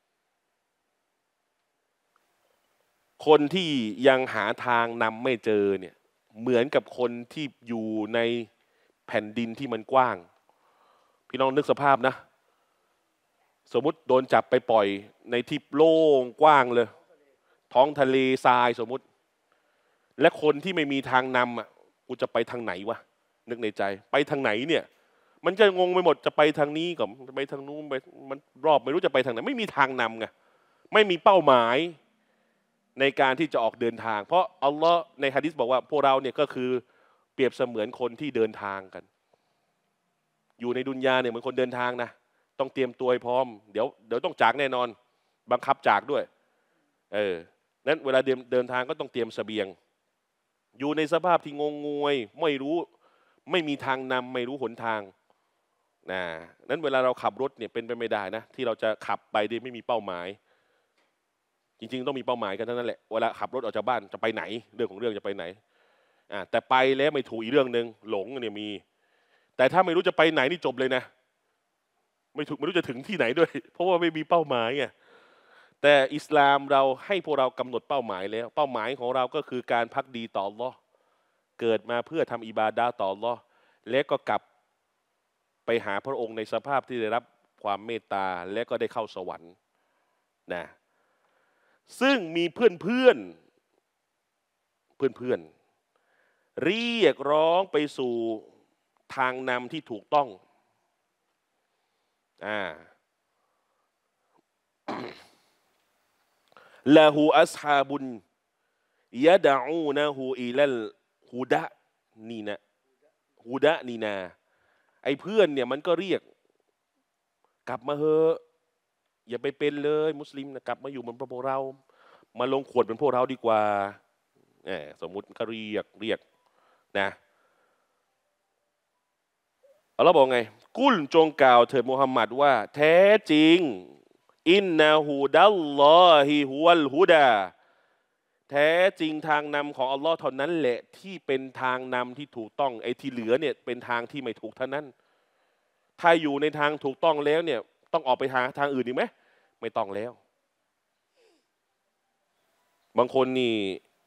คนที่ยังหาทางนำไม่เจอเนี่ยเหมือนกับคนที่อยู่ในแผ่นดินที่มันกว้างพี่น้องนึกสภาพนะสมมุติโดนจับไปปล่อยในที่โล่งกว้างเลยท้องทะเลทรายสมมุติและคนที่ไม่มีทางนำอ่ะกูจะไปทางไหนวะนึกในใจไปทางไหนเนี่ยมันจะงงไปหมดจะไปทางนี้กับไปทางนู้นไปมันรอบไม่รู้จะไปทางไหนไม่มีทางนำไงไม่มีเป้าหมายในการที่จะออกเดินทางเพราะอัลลอฮ์ในหะดีษบอกว่าพวกเราเนี่ยก็คือเปรียบเสมือนคนที่เดินทางกันอยู่ในดุนยาเนี่ยเหมือนคนเดินทางนะต้องเตรียมตัวให้พร้อมเดี๋ยวเดี๋ยวต้องจากแน่นอนบังคับจากด้วยเออนั้นเวลาเดินเดินทางก็ต้องเตรียมเสบียงอยู่ในสภาพที่งงงวยไม่รู้ไม่มีทางนำไม่รู้หนทางนะนั้นเวลาเราขับรถเนี่ยเป็นไปไม่ได้นะที่เราจะขับไปโดยไม่มีเป้าหมายจริงๆต้องมีเป้าหมายกันทั้งนั้นแหละเวลาขับรถออกจากบ้านจะไปไหนเรื่องของเรื่องจะไปไหนอ่าแต่ไปแล้วไม่ถูกอีกเรื่องหนึ่งหลงเนี่ยมีแต่ถ้าไม่รู้จะไปไหนนี่จบเลยนะไม่ถูกไม่รู้จะถึงที่ไหนด้วยเพราะว่าไม่มีเป้าหมายไงแต่อิสลามเราให้พวกเรากำหนดเป้าหมายแล้วเป้าหมายของเราก็คือการภักดีต่ออัลเลาะห์เกิดมาเพื่อทำอิบาดะห์ต่ออัลเลาะห์และก็กลับไปหาพระองค์ในสภาพที่ได้รับความเมตตาและก็ได้เข้าสวรรค์นะซึ่งมีเพื่อนเพื่อนเพื่อนเพื่อนเรียกร้องไปสู่ทางนำที่ถูกต้องอ่าละหูอัสฮาบุนยะดะอูนะฮูอิลัลฮูดะนีนะฮูดะนีนาไอ้เพื่อนเนี่ยมันก็เรียกกลับมาเถอะอย่าไปเป็นเลยมุสลิมนะกลับมาอยู่เหมือนพวกเรามาลงขวดเป็นพวกเราดีกว่าแหมสมมุติก็เรียกเรียกนะอัลเลาะห์บอกไงกุลจงกล่าวเถิดมุฮัมมัดว่าแท้จริงอินนาฮูดัลลอฮิฮุวัลฮุดาแท้จริงทางนำของอัลลอฮ์เท่านั้นแหละที่เป็นทางนำที่ถูกต้องไอ้ที่เหลือเนี่ยเป็นทางที่ไม่ถูกเท่านั้นถ้าอยู่ในทางถูกต้องแล้วเนี่ยต้องออกไปหาทางอื่นอีกไหมไม่ต้องแล้วบางคนนี่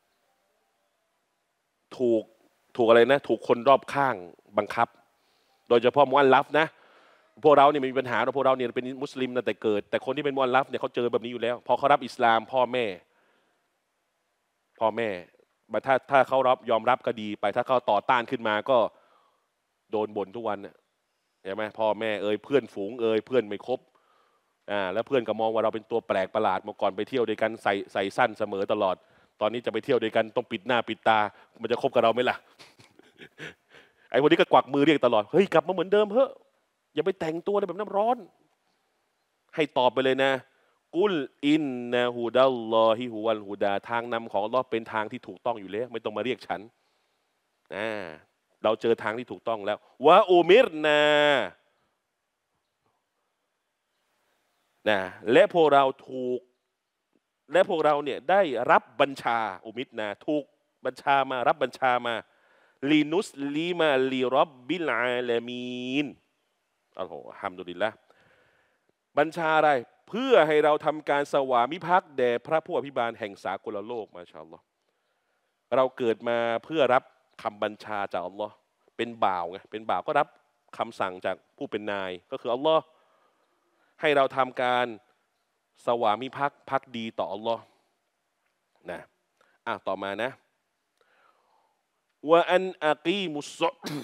ถูกถูกอะไรนะถูกคนรอบข้างบังคับโดยเฉพาะมุอัลลัฟนะพวกเราเนี่ยมีปัญหาเราพวกเราเนี่ยเป็นมุสลิมนะแต่เกิดแต่คนที่เป็นมุอัลลัฟเนี่ยเขาเจอแบบนี้อยู่แล้วพอเขารับอิสลามพ่อแม่พ่อแม่ถ้าถ้าเขารับยอมรับก็ดีไปถ้าเขาต่อต้านขึ้นมาก็โดนบ่นทุกวันใช่ไหมพ่อแม่เอ่ยเพื่อนฝูงเอ่ยเพื่อนไม่ครบอ่าแล้วเพื่อนก็มองว่าเราเป็นตัวแปลกประหลาดเมื่อก่อนไปเที่ยวด้วยกันใส่ใส่สั้นเสมอตลอดตอนนี้จะไปเที่ยวด้วยกันต้องปิดหน้าปิดตามันจะคบกับเราไหมล่ะ ไอ้คนนี้ก็กวักมือเรียกตลอดเฮ้ยกลับมาเหมือนเดิมเฮ้ยอย่าไปแต่งตัวแบบน้ำร้อนให้ตอบไปเลยนะกุลอินนะฮูดัลลอฮิฮุวัลฮุดาทางนำของอัลเลาะห์เป็นทางที่ถูกต้องอยู่แล้วไม่ต้องมาเรียกฉันอ่าเราเจอทางที่ถูกต้องแล้ววะอูมิรนานะและพวกเราถูกและพวกเราเนี่ยได้รับบัญชาอุมิตนะถูกบัญชามารับบัญชามาลีนุสลีมาลีรับบิลอาลามีนอัลลอฮฺฮัมดุลิลละบัญชาอะไรเพื่อให้เราทำการสวามิภักดิ์แด่พระผู้อภิบาลแห่งสากลโลกมาชาอัลลอฮ์เราเกิดมาเพื่อรับคำบัญชาจากอัลลอฮ์เป็นบ่าวไงเป็นบ่าวก็รับคำสั่งจากผู้เป็นนายก็คืออัลลอฮ์ให้เราทำการสวามิภักดิ์ภักดีต่ออัลลอฮ์นะอ่ะต่อมานะว่าอันอากีมุส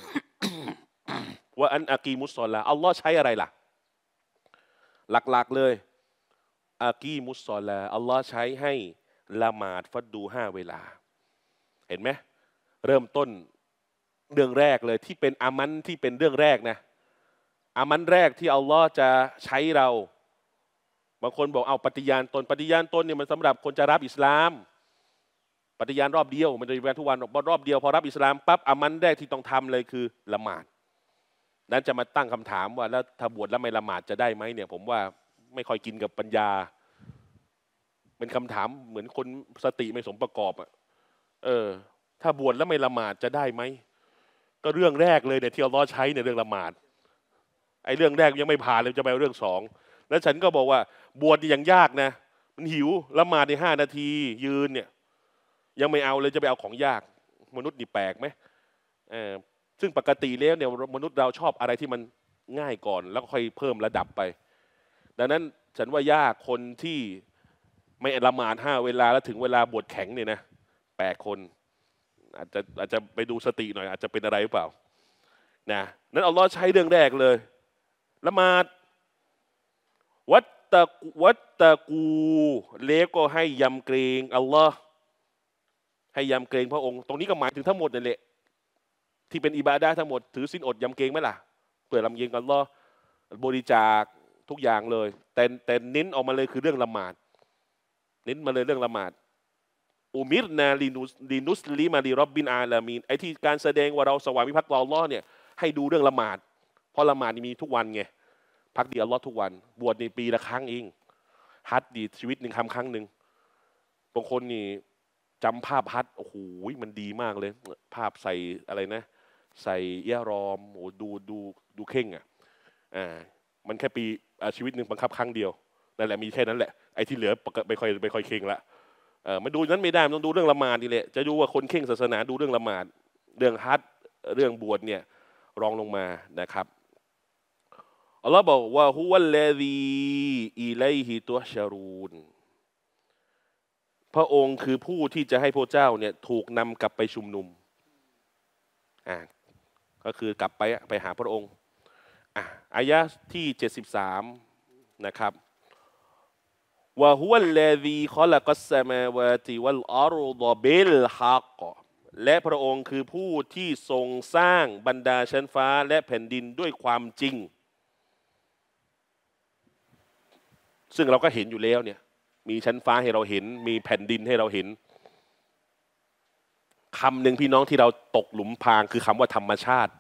ว่าอันอากีมุสซอลาอัลลอฮ์ใช้อะไรล่ะหลักๆเลยอากีมุสซอลาอัลลอฮ์ใช้ให้ละหมาดฟัดดูห้าเวลาเห็นไหมเริ่มต้นเรื่องแรกเลยที่เป็นอามันที่เป็นเรื่องแรกนะอามันแรกที่อัลลอฮ์จะใช้เราบางคนบอกเอาปฏิญาณตนปฏิญาณตนเนี่ยมันสำหรับคนจะรับอิสลามปฏิญาณรอบเดียวมันจะเป็นทุกวันรอบเดียวพอรับอิสลามปั๊บอามันแรกที่ต้องทำเลยคือละหมาดนั้นจะมาตั้งคำถามว่าแล้วถ้าบวชแล้วไม่ละหมาดจะได้ไหมเนี่ยผมว่าไม่ค่อยกินกับปัญญาเป็นคำถามเหมือนคนสติไม่สมประกอบอ่ะเออถ้าบวชแล้วไม่ละหมาดจะได้ไหมก็เรื่องแรกเลยเนี่ยที่อัลลอฮ์ใช้ในเรื่องละหมาดไอ้เรื่องแรกยังไม่ผ่านเลยจะไปเรื่องสองแล้วฉันก็บอกว่าบวชยังยากนะมันหิวละหมาดในห้านาทียืนเนี่ยยังไม่เอาเลยจะไปเอาของยากมนุษย์นี่แปลกไหมเออซึ่งปกติแล้วเนี่ยมนุษย์เราชอบอะไรที่มันง่ายก่อนแล้วค่อยเพิ่มระดับไปดังนั้นฉันว่ายากคนที่ไม่ละหมาดห้าเวลาแล้วถึงเวลาบวชแข็งเนี่ยนะแปลกคนอาจจะอาจจะไปดูสติหน่อยอาจจะเป็นอะไรหรือเปล่านะนั้นอัลลอฮ์ใช้เรื่องแรกเลยละหมาดวัตตะวัตตะกูแล้วก็ให้ยำเกรงอัลลอฮ์ให้ยำเกรงพระองค์ตรงนี้ก็หมายถึงทั้งหมดนั่นแหละที่เป็นอิบาดะห์ทั้งหมดถือศีลอดยำเกรงไหมล่ะเปิดลำเกรงอัลลอฮ์บริจาคทุกอย่างเลยแต่แต่เน้นออกมาเลยคือเรื่องละหมาดเน้นมาเลยเรื่องละหมาดอุมิรนาลีนุสลีนุสลีมาลีรับบินอาลามีนไอ้ที่การแสดงว่าเราสวามิภักดิ์ต่ออัลลอฮ์เนี่ยให้ดูเรื่องละหมาดเพราะละหมาดมีทุกวันไงพักดีอัลลอฮ์ทุกวันบวชในปีละครั้งเองฮัจญ์ดีชีวิตหนึ่งคำครั้งหนึ่งบางคนนี่จำภาพฮัจญ์โอ้โหมันดีมากเลยภาพใส่อะไรนะใส่เอี้ยรอมโอ้ดูดูดูเข่งอ่ะอ่ามันแค่ปีชีวิตหนึ่งบังคับครั้งเดียวนั่นแหละมีแค่นั้นแหละไอ้ที่เหลือไม่ค่อยไม่ค่อยเข่งละเออมันดูนั้นไม่ได้มันต้องดูเรื่องละหมาดนี่แหละจะดูว่าคนเข่งศาสนาดูเรื่องละหมาดเรื่องฮัจญ์เรื่องบวชเนี่ยรองลงมานะครับอัลลอฮ์บอกว่าฮุวัลลซีอิลัยฮิตุฮชารูนพระองค์คือผู้ที่จะให้พระเจ้าเนี่ยถูกนำกลับไปชุมนุมอ่าก็คือกลับไปไปหาพระองค์อ่ะอายะที่เจ็ดสิบสามนะครับวะฮุวัลลซีคอลักัสสมาวาติวัลอัรฎอบิลฮักและพระองค์คือผู้ที่ทรงสร้างบรรดาชั้นฟ้าและแผ่นดินด้วยความจริงซึ่งเราก็เห็นอยู่แล้วเนี่ยมีชั้นฟ้าให้เราเห็นมีแผ่นดินให้เราเห็นคำหนึ่งพี่น้องที่เราตกหลุมพรางคือคำว่าธรรมชาติ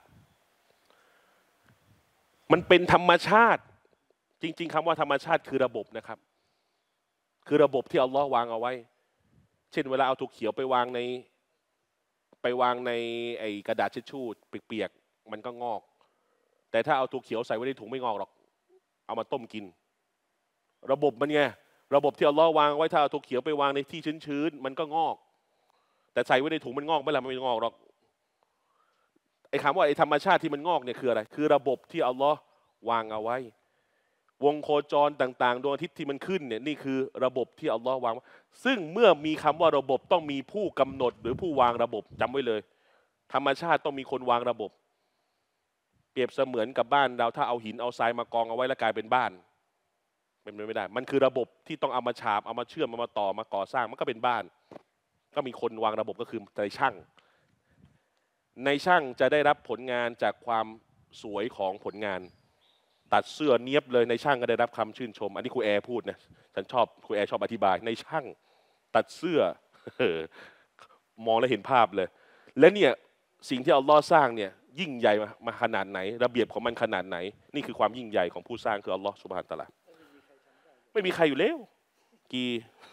มันเป็นธรรมชาติจริงๆคำว่าธรรมชาติคือระบบนะครับคือระบบที่อัลลอฮ์วางเอาไว้เช่นเวลาเอาถั่วเขียวไปวางในไปวางในไอ้กระดาษทิชชู่เปียกๆมันก็งอกแต่ถ้าเอาถั่วเขียวใส่ไว้ในถุงไม่งอกหรอกเอามาต้มกินระบบมันไงระบบที่อัลลอฮ์วางไว้ถ้าเอาถั่วเขียวไปวางในที่ชื้นๆมันก็งอกแต่ใส่ไว้ในถุงมันงอกไม่ละมันไม่งอกหรอกไอ้คำว่าไอ้ธรรมชาติที่มันงอกเนี่ยคืออะไรคือระบบที่อัลลอฮ์วางเอาไว้วงโคจรต่างๆดวงอาทิตย์ที่มันขึ้นเนี่ยนี่คือระบบที่อัลลอฮ์วางซึ่งเมื่อมีคำว่าระบบต้องมีผู้กำหนดหรือผู้วางระบบจำไว้เลยธรรมชาติต้องมีคนวางระบบเปรียบเสมือนกับบ้านเราถ้าเอาหินเอาทรายมากองเอาไว้แล้วกลายเป็นบ้านเป็นไปไม่ได้มันคือระบบที่ต้องเอามาฉาบเอามาเชื่อมเอามาต่อมาก่อสร้างมันก็เป็นบ้านก็มีคนวางระบบก็คือในช่างในช่างจะได้รับผลงานจากความสวยของผลงานตัดเสื้อเนียบเลยในช่างก็ได้รับคำชื่นชมอันนี้ครูแอร์พูดนะฉันชอบครูแอร์ชอบอธิบายในช่างตัดเสื้อ มองแล้วเห็นภาพเลยและเนี่ยสิ่งที่อัลลอฮ์สร้างเนี่ยยิ่งใหญ่มาขนาดไหนระเบียบของมันขนาดไหนนี่คือความยิ่งใหญ่ของผู้สร้างคืออัลลอฮ์ซุบฮานะฮูวะตะอาลาไม่มีใครอยู่แล้วกี่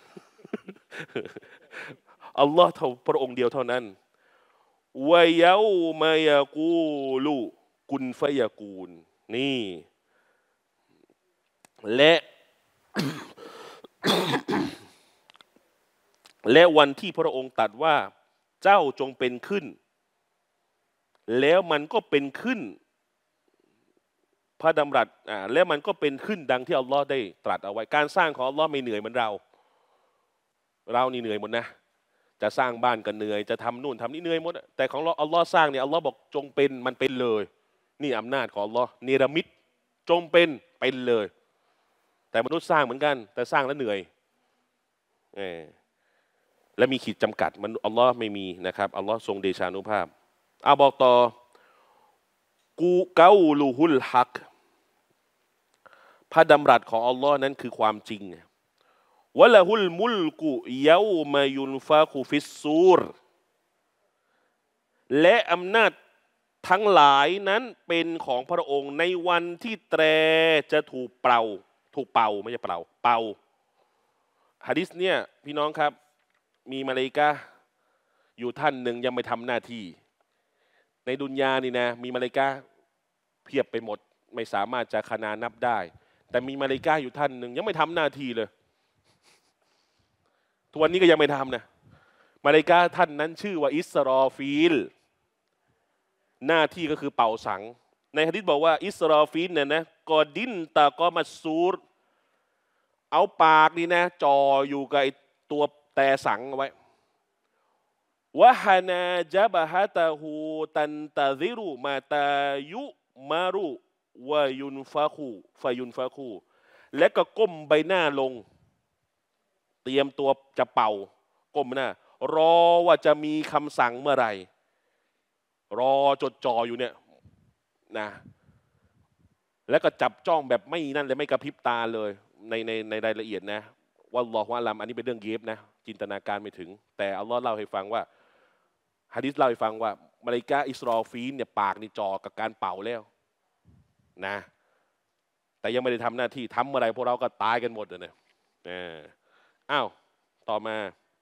อัลลอฮ์เท่าพระองค์เดียวเท่านั้นวะยาวมายากูลูกุนฟยากูนนี่และ และวันที่พระองค์ตรัสว่าเจ้าจงเป็นขึ้นแล้วมันก็เป็นขึ้นพระดำรัสอ่าแล้วมันก็เป็นขึ้นดังที่อัลลอฮ์ได้ตรัสเอาไว้การสร้างของอัลลอฮ์ไม่เหนื่อยเหมือนเราเรานี่เหนื่อยหมดนะจะสร้างบ้านก็เหนื่อยจะทำนู่นทำนี่เหนื่อยหมดแต่ของอัลลอฮ์สร้างเนี่ยอัลลอฮ์บอกจงเป็นมันเป็นเลยนี่อำนาจของอัลลอฮ์เนรมิตจงเป็นเป็นเลยแต่มนุษย์สร้างเหมือนกันแต่สร้างแล้วเหนื่อยเออและมีขีดจำกัดมันอัลลอฮ์ไม่มีนะครับอัลลอฮ์ทรงเดชานุภาพเอาบอกต่อกูเกาลูฮุลฮักพระดำรัสของอัลลอฮ์นั้นคือความจริงวะละฮุลมุลกุเยามายุนฟาคูฟิสซูรและอำนาจทั้งหลายนั้นเป็นของพระองค์ในวันที่แตรจะถูกเป่าถูกเป่าไม่ใช่เป่าเป่าหะดีษเนี่ยพี่น้องครับมีมาลาอิกะฮ์อยู่ท่านหนึ่งยังไม่ทำหน้าที่ในดุนยานี่นะมีมาลาอิกะฮ์เพียบไปหมดไม่สามารถจะขนานับได้แต่มีมาลาอิกะฮ์อยู่ท่านหนึ่งยังไม่ทำหน้าที่เลยทุกวันนี้ก็ยังไม่ทำนะมาลาอิกะฮ์ท่านนั้นชื่อว่าอิสรอฟีลหน้าที่ก็คือเป่าสังในหะดีษบอกว่าอิสรอฟีลเนี่ยนะกอดินตะกอมัสซูรเอาปากนี่นะจ่ออยู่กับไอตัวแต่สังเอาไว้วะฮานาจับฮะตะฮูตันตะซิรุมาตายุมารุวายุนฟาคูฟายุนฟาคูและก็ก้มใบหน้าลงเตรียมตัวจะเป่าก้มหน้ารอว่าจะมีคำสั่งเมื่อไหร่รอจดจ่ออยู่เนี่ยนะแล้วก็จับจ้องแบบไม่นั่นเลยไม่กระพริบตาเลยในในในรายละเอียดนะวัลลอฮุอะลัมอันนี้เป็นเรื่องเย็บนะจินตนาการไม่ถึงแต่อัลลอฮ์เล่าให้ฟังว่าหะดีษเล่าให้ฟังว่ามาลาอิกะฮ์อิสรอฟีลเนี่ยปากนี่จ่อกับการเป่าแล้วนะแต่ยังไม่ได้ทำหน้าที่ทำเมื่อไรพวกเราก็ตายกันหมดเลยนะอ้าวต่อมา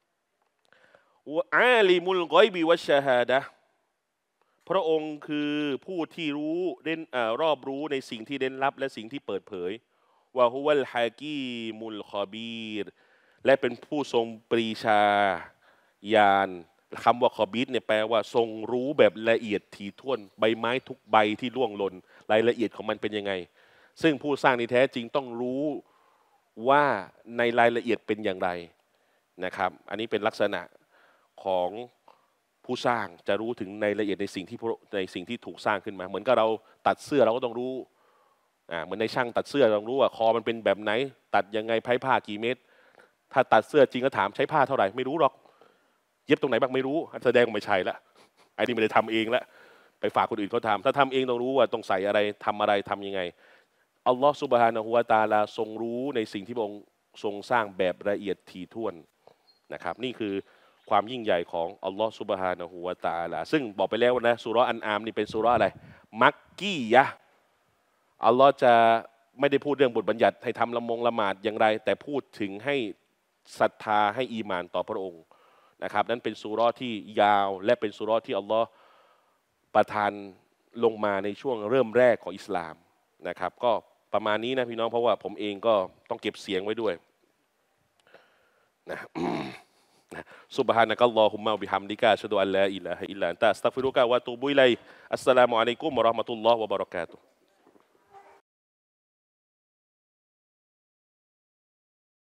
อาลิมุลกอยบิวัชชะฮาดะห์พระองค์คือผู้ที่รู้เด่นรอบรู้ในสิ่งที่เด่นลับและสิ่งที่เปิดเผยวะฮุวัลฮากีมุลคอบีรและเป็นผู้ทรงปรีชาญาณคำว่าคอบีรเนี่ยแปลว่าทรงรู้แบบละเอียดถี่ถ้วนใบไม้ทุกใบที่ร่วงหล่นรายละเอียดของมันเป็นยังไงซึ่งผู้สร้างในแท้จริงต้องรู้ว่าในรายละเอียดเป็นอย่างไรนะครับอันนี้เป็นลักษณะของผู้สร้างจะรู้ถึงในรายละเอียดในสิ่งที่ในสิ่งที่ถูกสร้างขึ้นมาเหมือนกับเราตัดเสื้อเราก็ต้องรู้อ่าเหมือนในช่างตัดเสื้อต้องรู้ว่าคอมันเป็นแบบไหนตัดยังไงไผ่ผ้ากี่เมตรถ้าตัดเสื้อจริงก็ถามใช้ผ้าเท่าไหร่ไม่รู้หรอกเย็บตรงไหนบ้างไม่รู้แสดงว่าไม่ใช่ละไอ้นี่ไม่ได้ทำเองละไปฝากคนอื่นเขาทำถ้าทำเองต้องรู้ว่าต้องใส่อะไรทำอะไรทำยังไงอัลลอฮฺซุบฮานะฮูวะตะอาลาทรงรู้ในสิ่งที่พระองค์ทรงสร้างแบบละเอียดถี่ถ้วนนะครับนี่คือความยิ่งใหญ่ของอัลลอฮฺซุบฮานะฮูวะตะอาลาซึ่งบอกไปแล้วนะซูเราะห์อันอามนี่เป็นซูเราะห์อะไรมักกียะห์อัลลอฮ์จะไม่ได้พูดเรื่องบทบัญญัติให้ทำละมงละหมาดอย่างไรแต่พูดถึงให้ศรัทธาให้อีหม่านต่อพระองค์นะครับนั้นเป็นซูเราะห์ที่ยาวและเป็นซูเราะห์ที่อัลลอฮ์ประทานลงมาในช่วงเริ่มแรกของอิสลามนะครับก็ประมาณนี้นะพี่น้องเพราะว่าผมเองก็ต้องเก็บเสียงไว้ด้วยนะ ซุบฮานะกัลลอฮุมมะบิฮัมดิกะอัชฮะดุอัลลาอิลาฮะอิลลัลลอฮ์อัสตัฆฟิรุกะวะอะตูบุอิลัยฮิอัสสลามุอะลัยกุมวะเราะห์มะตุลลอฮ์วะบะเราะกาตุฮ์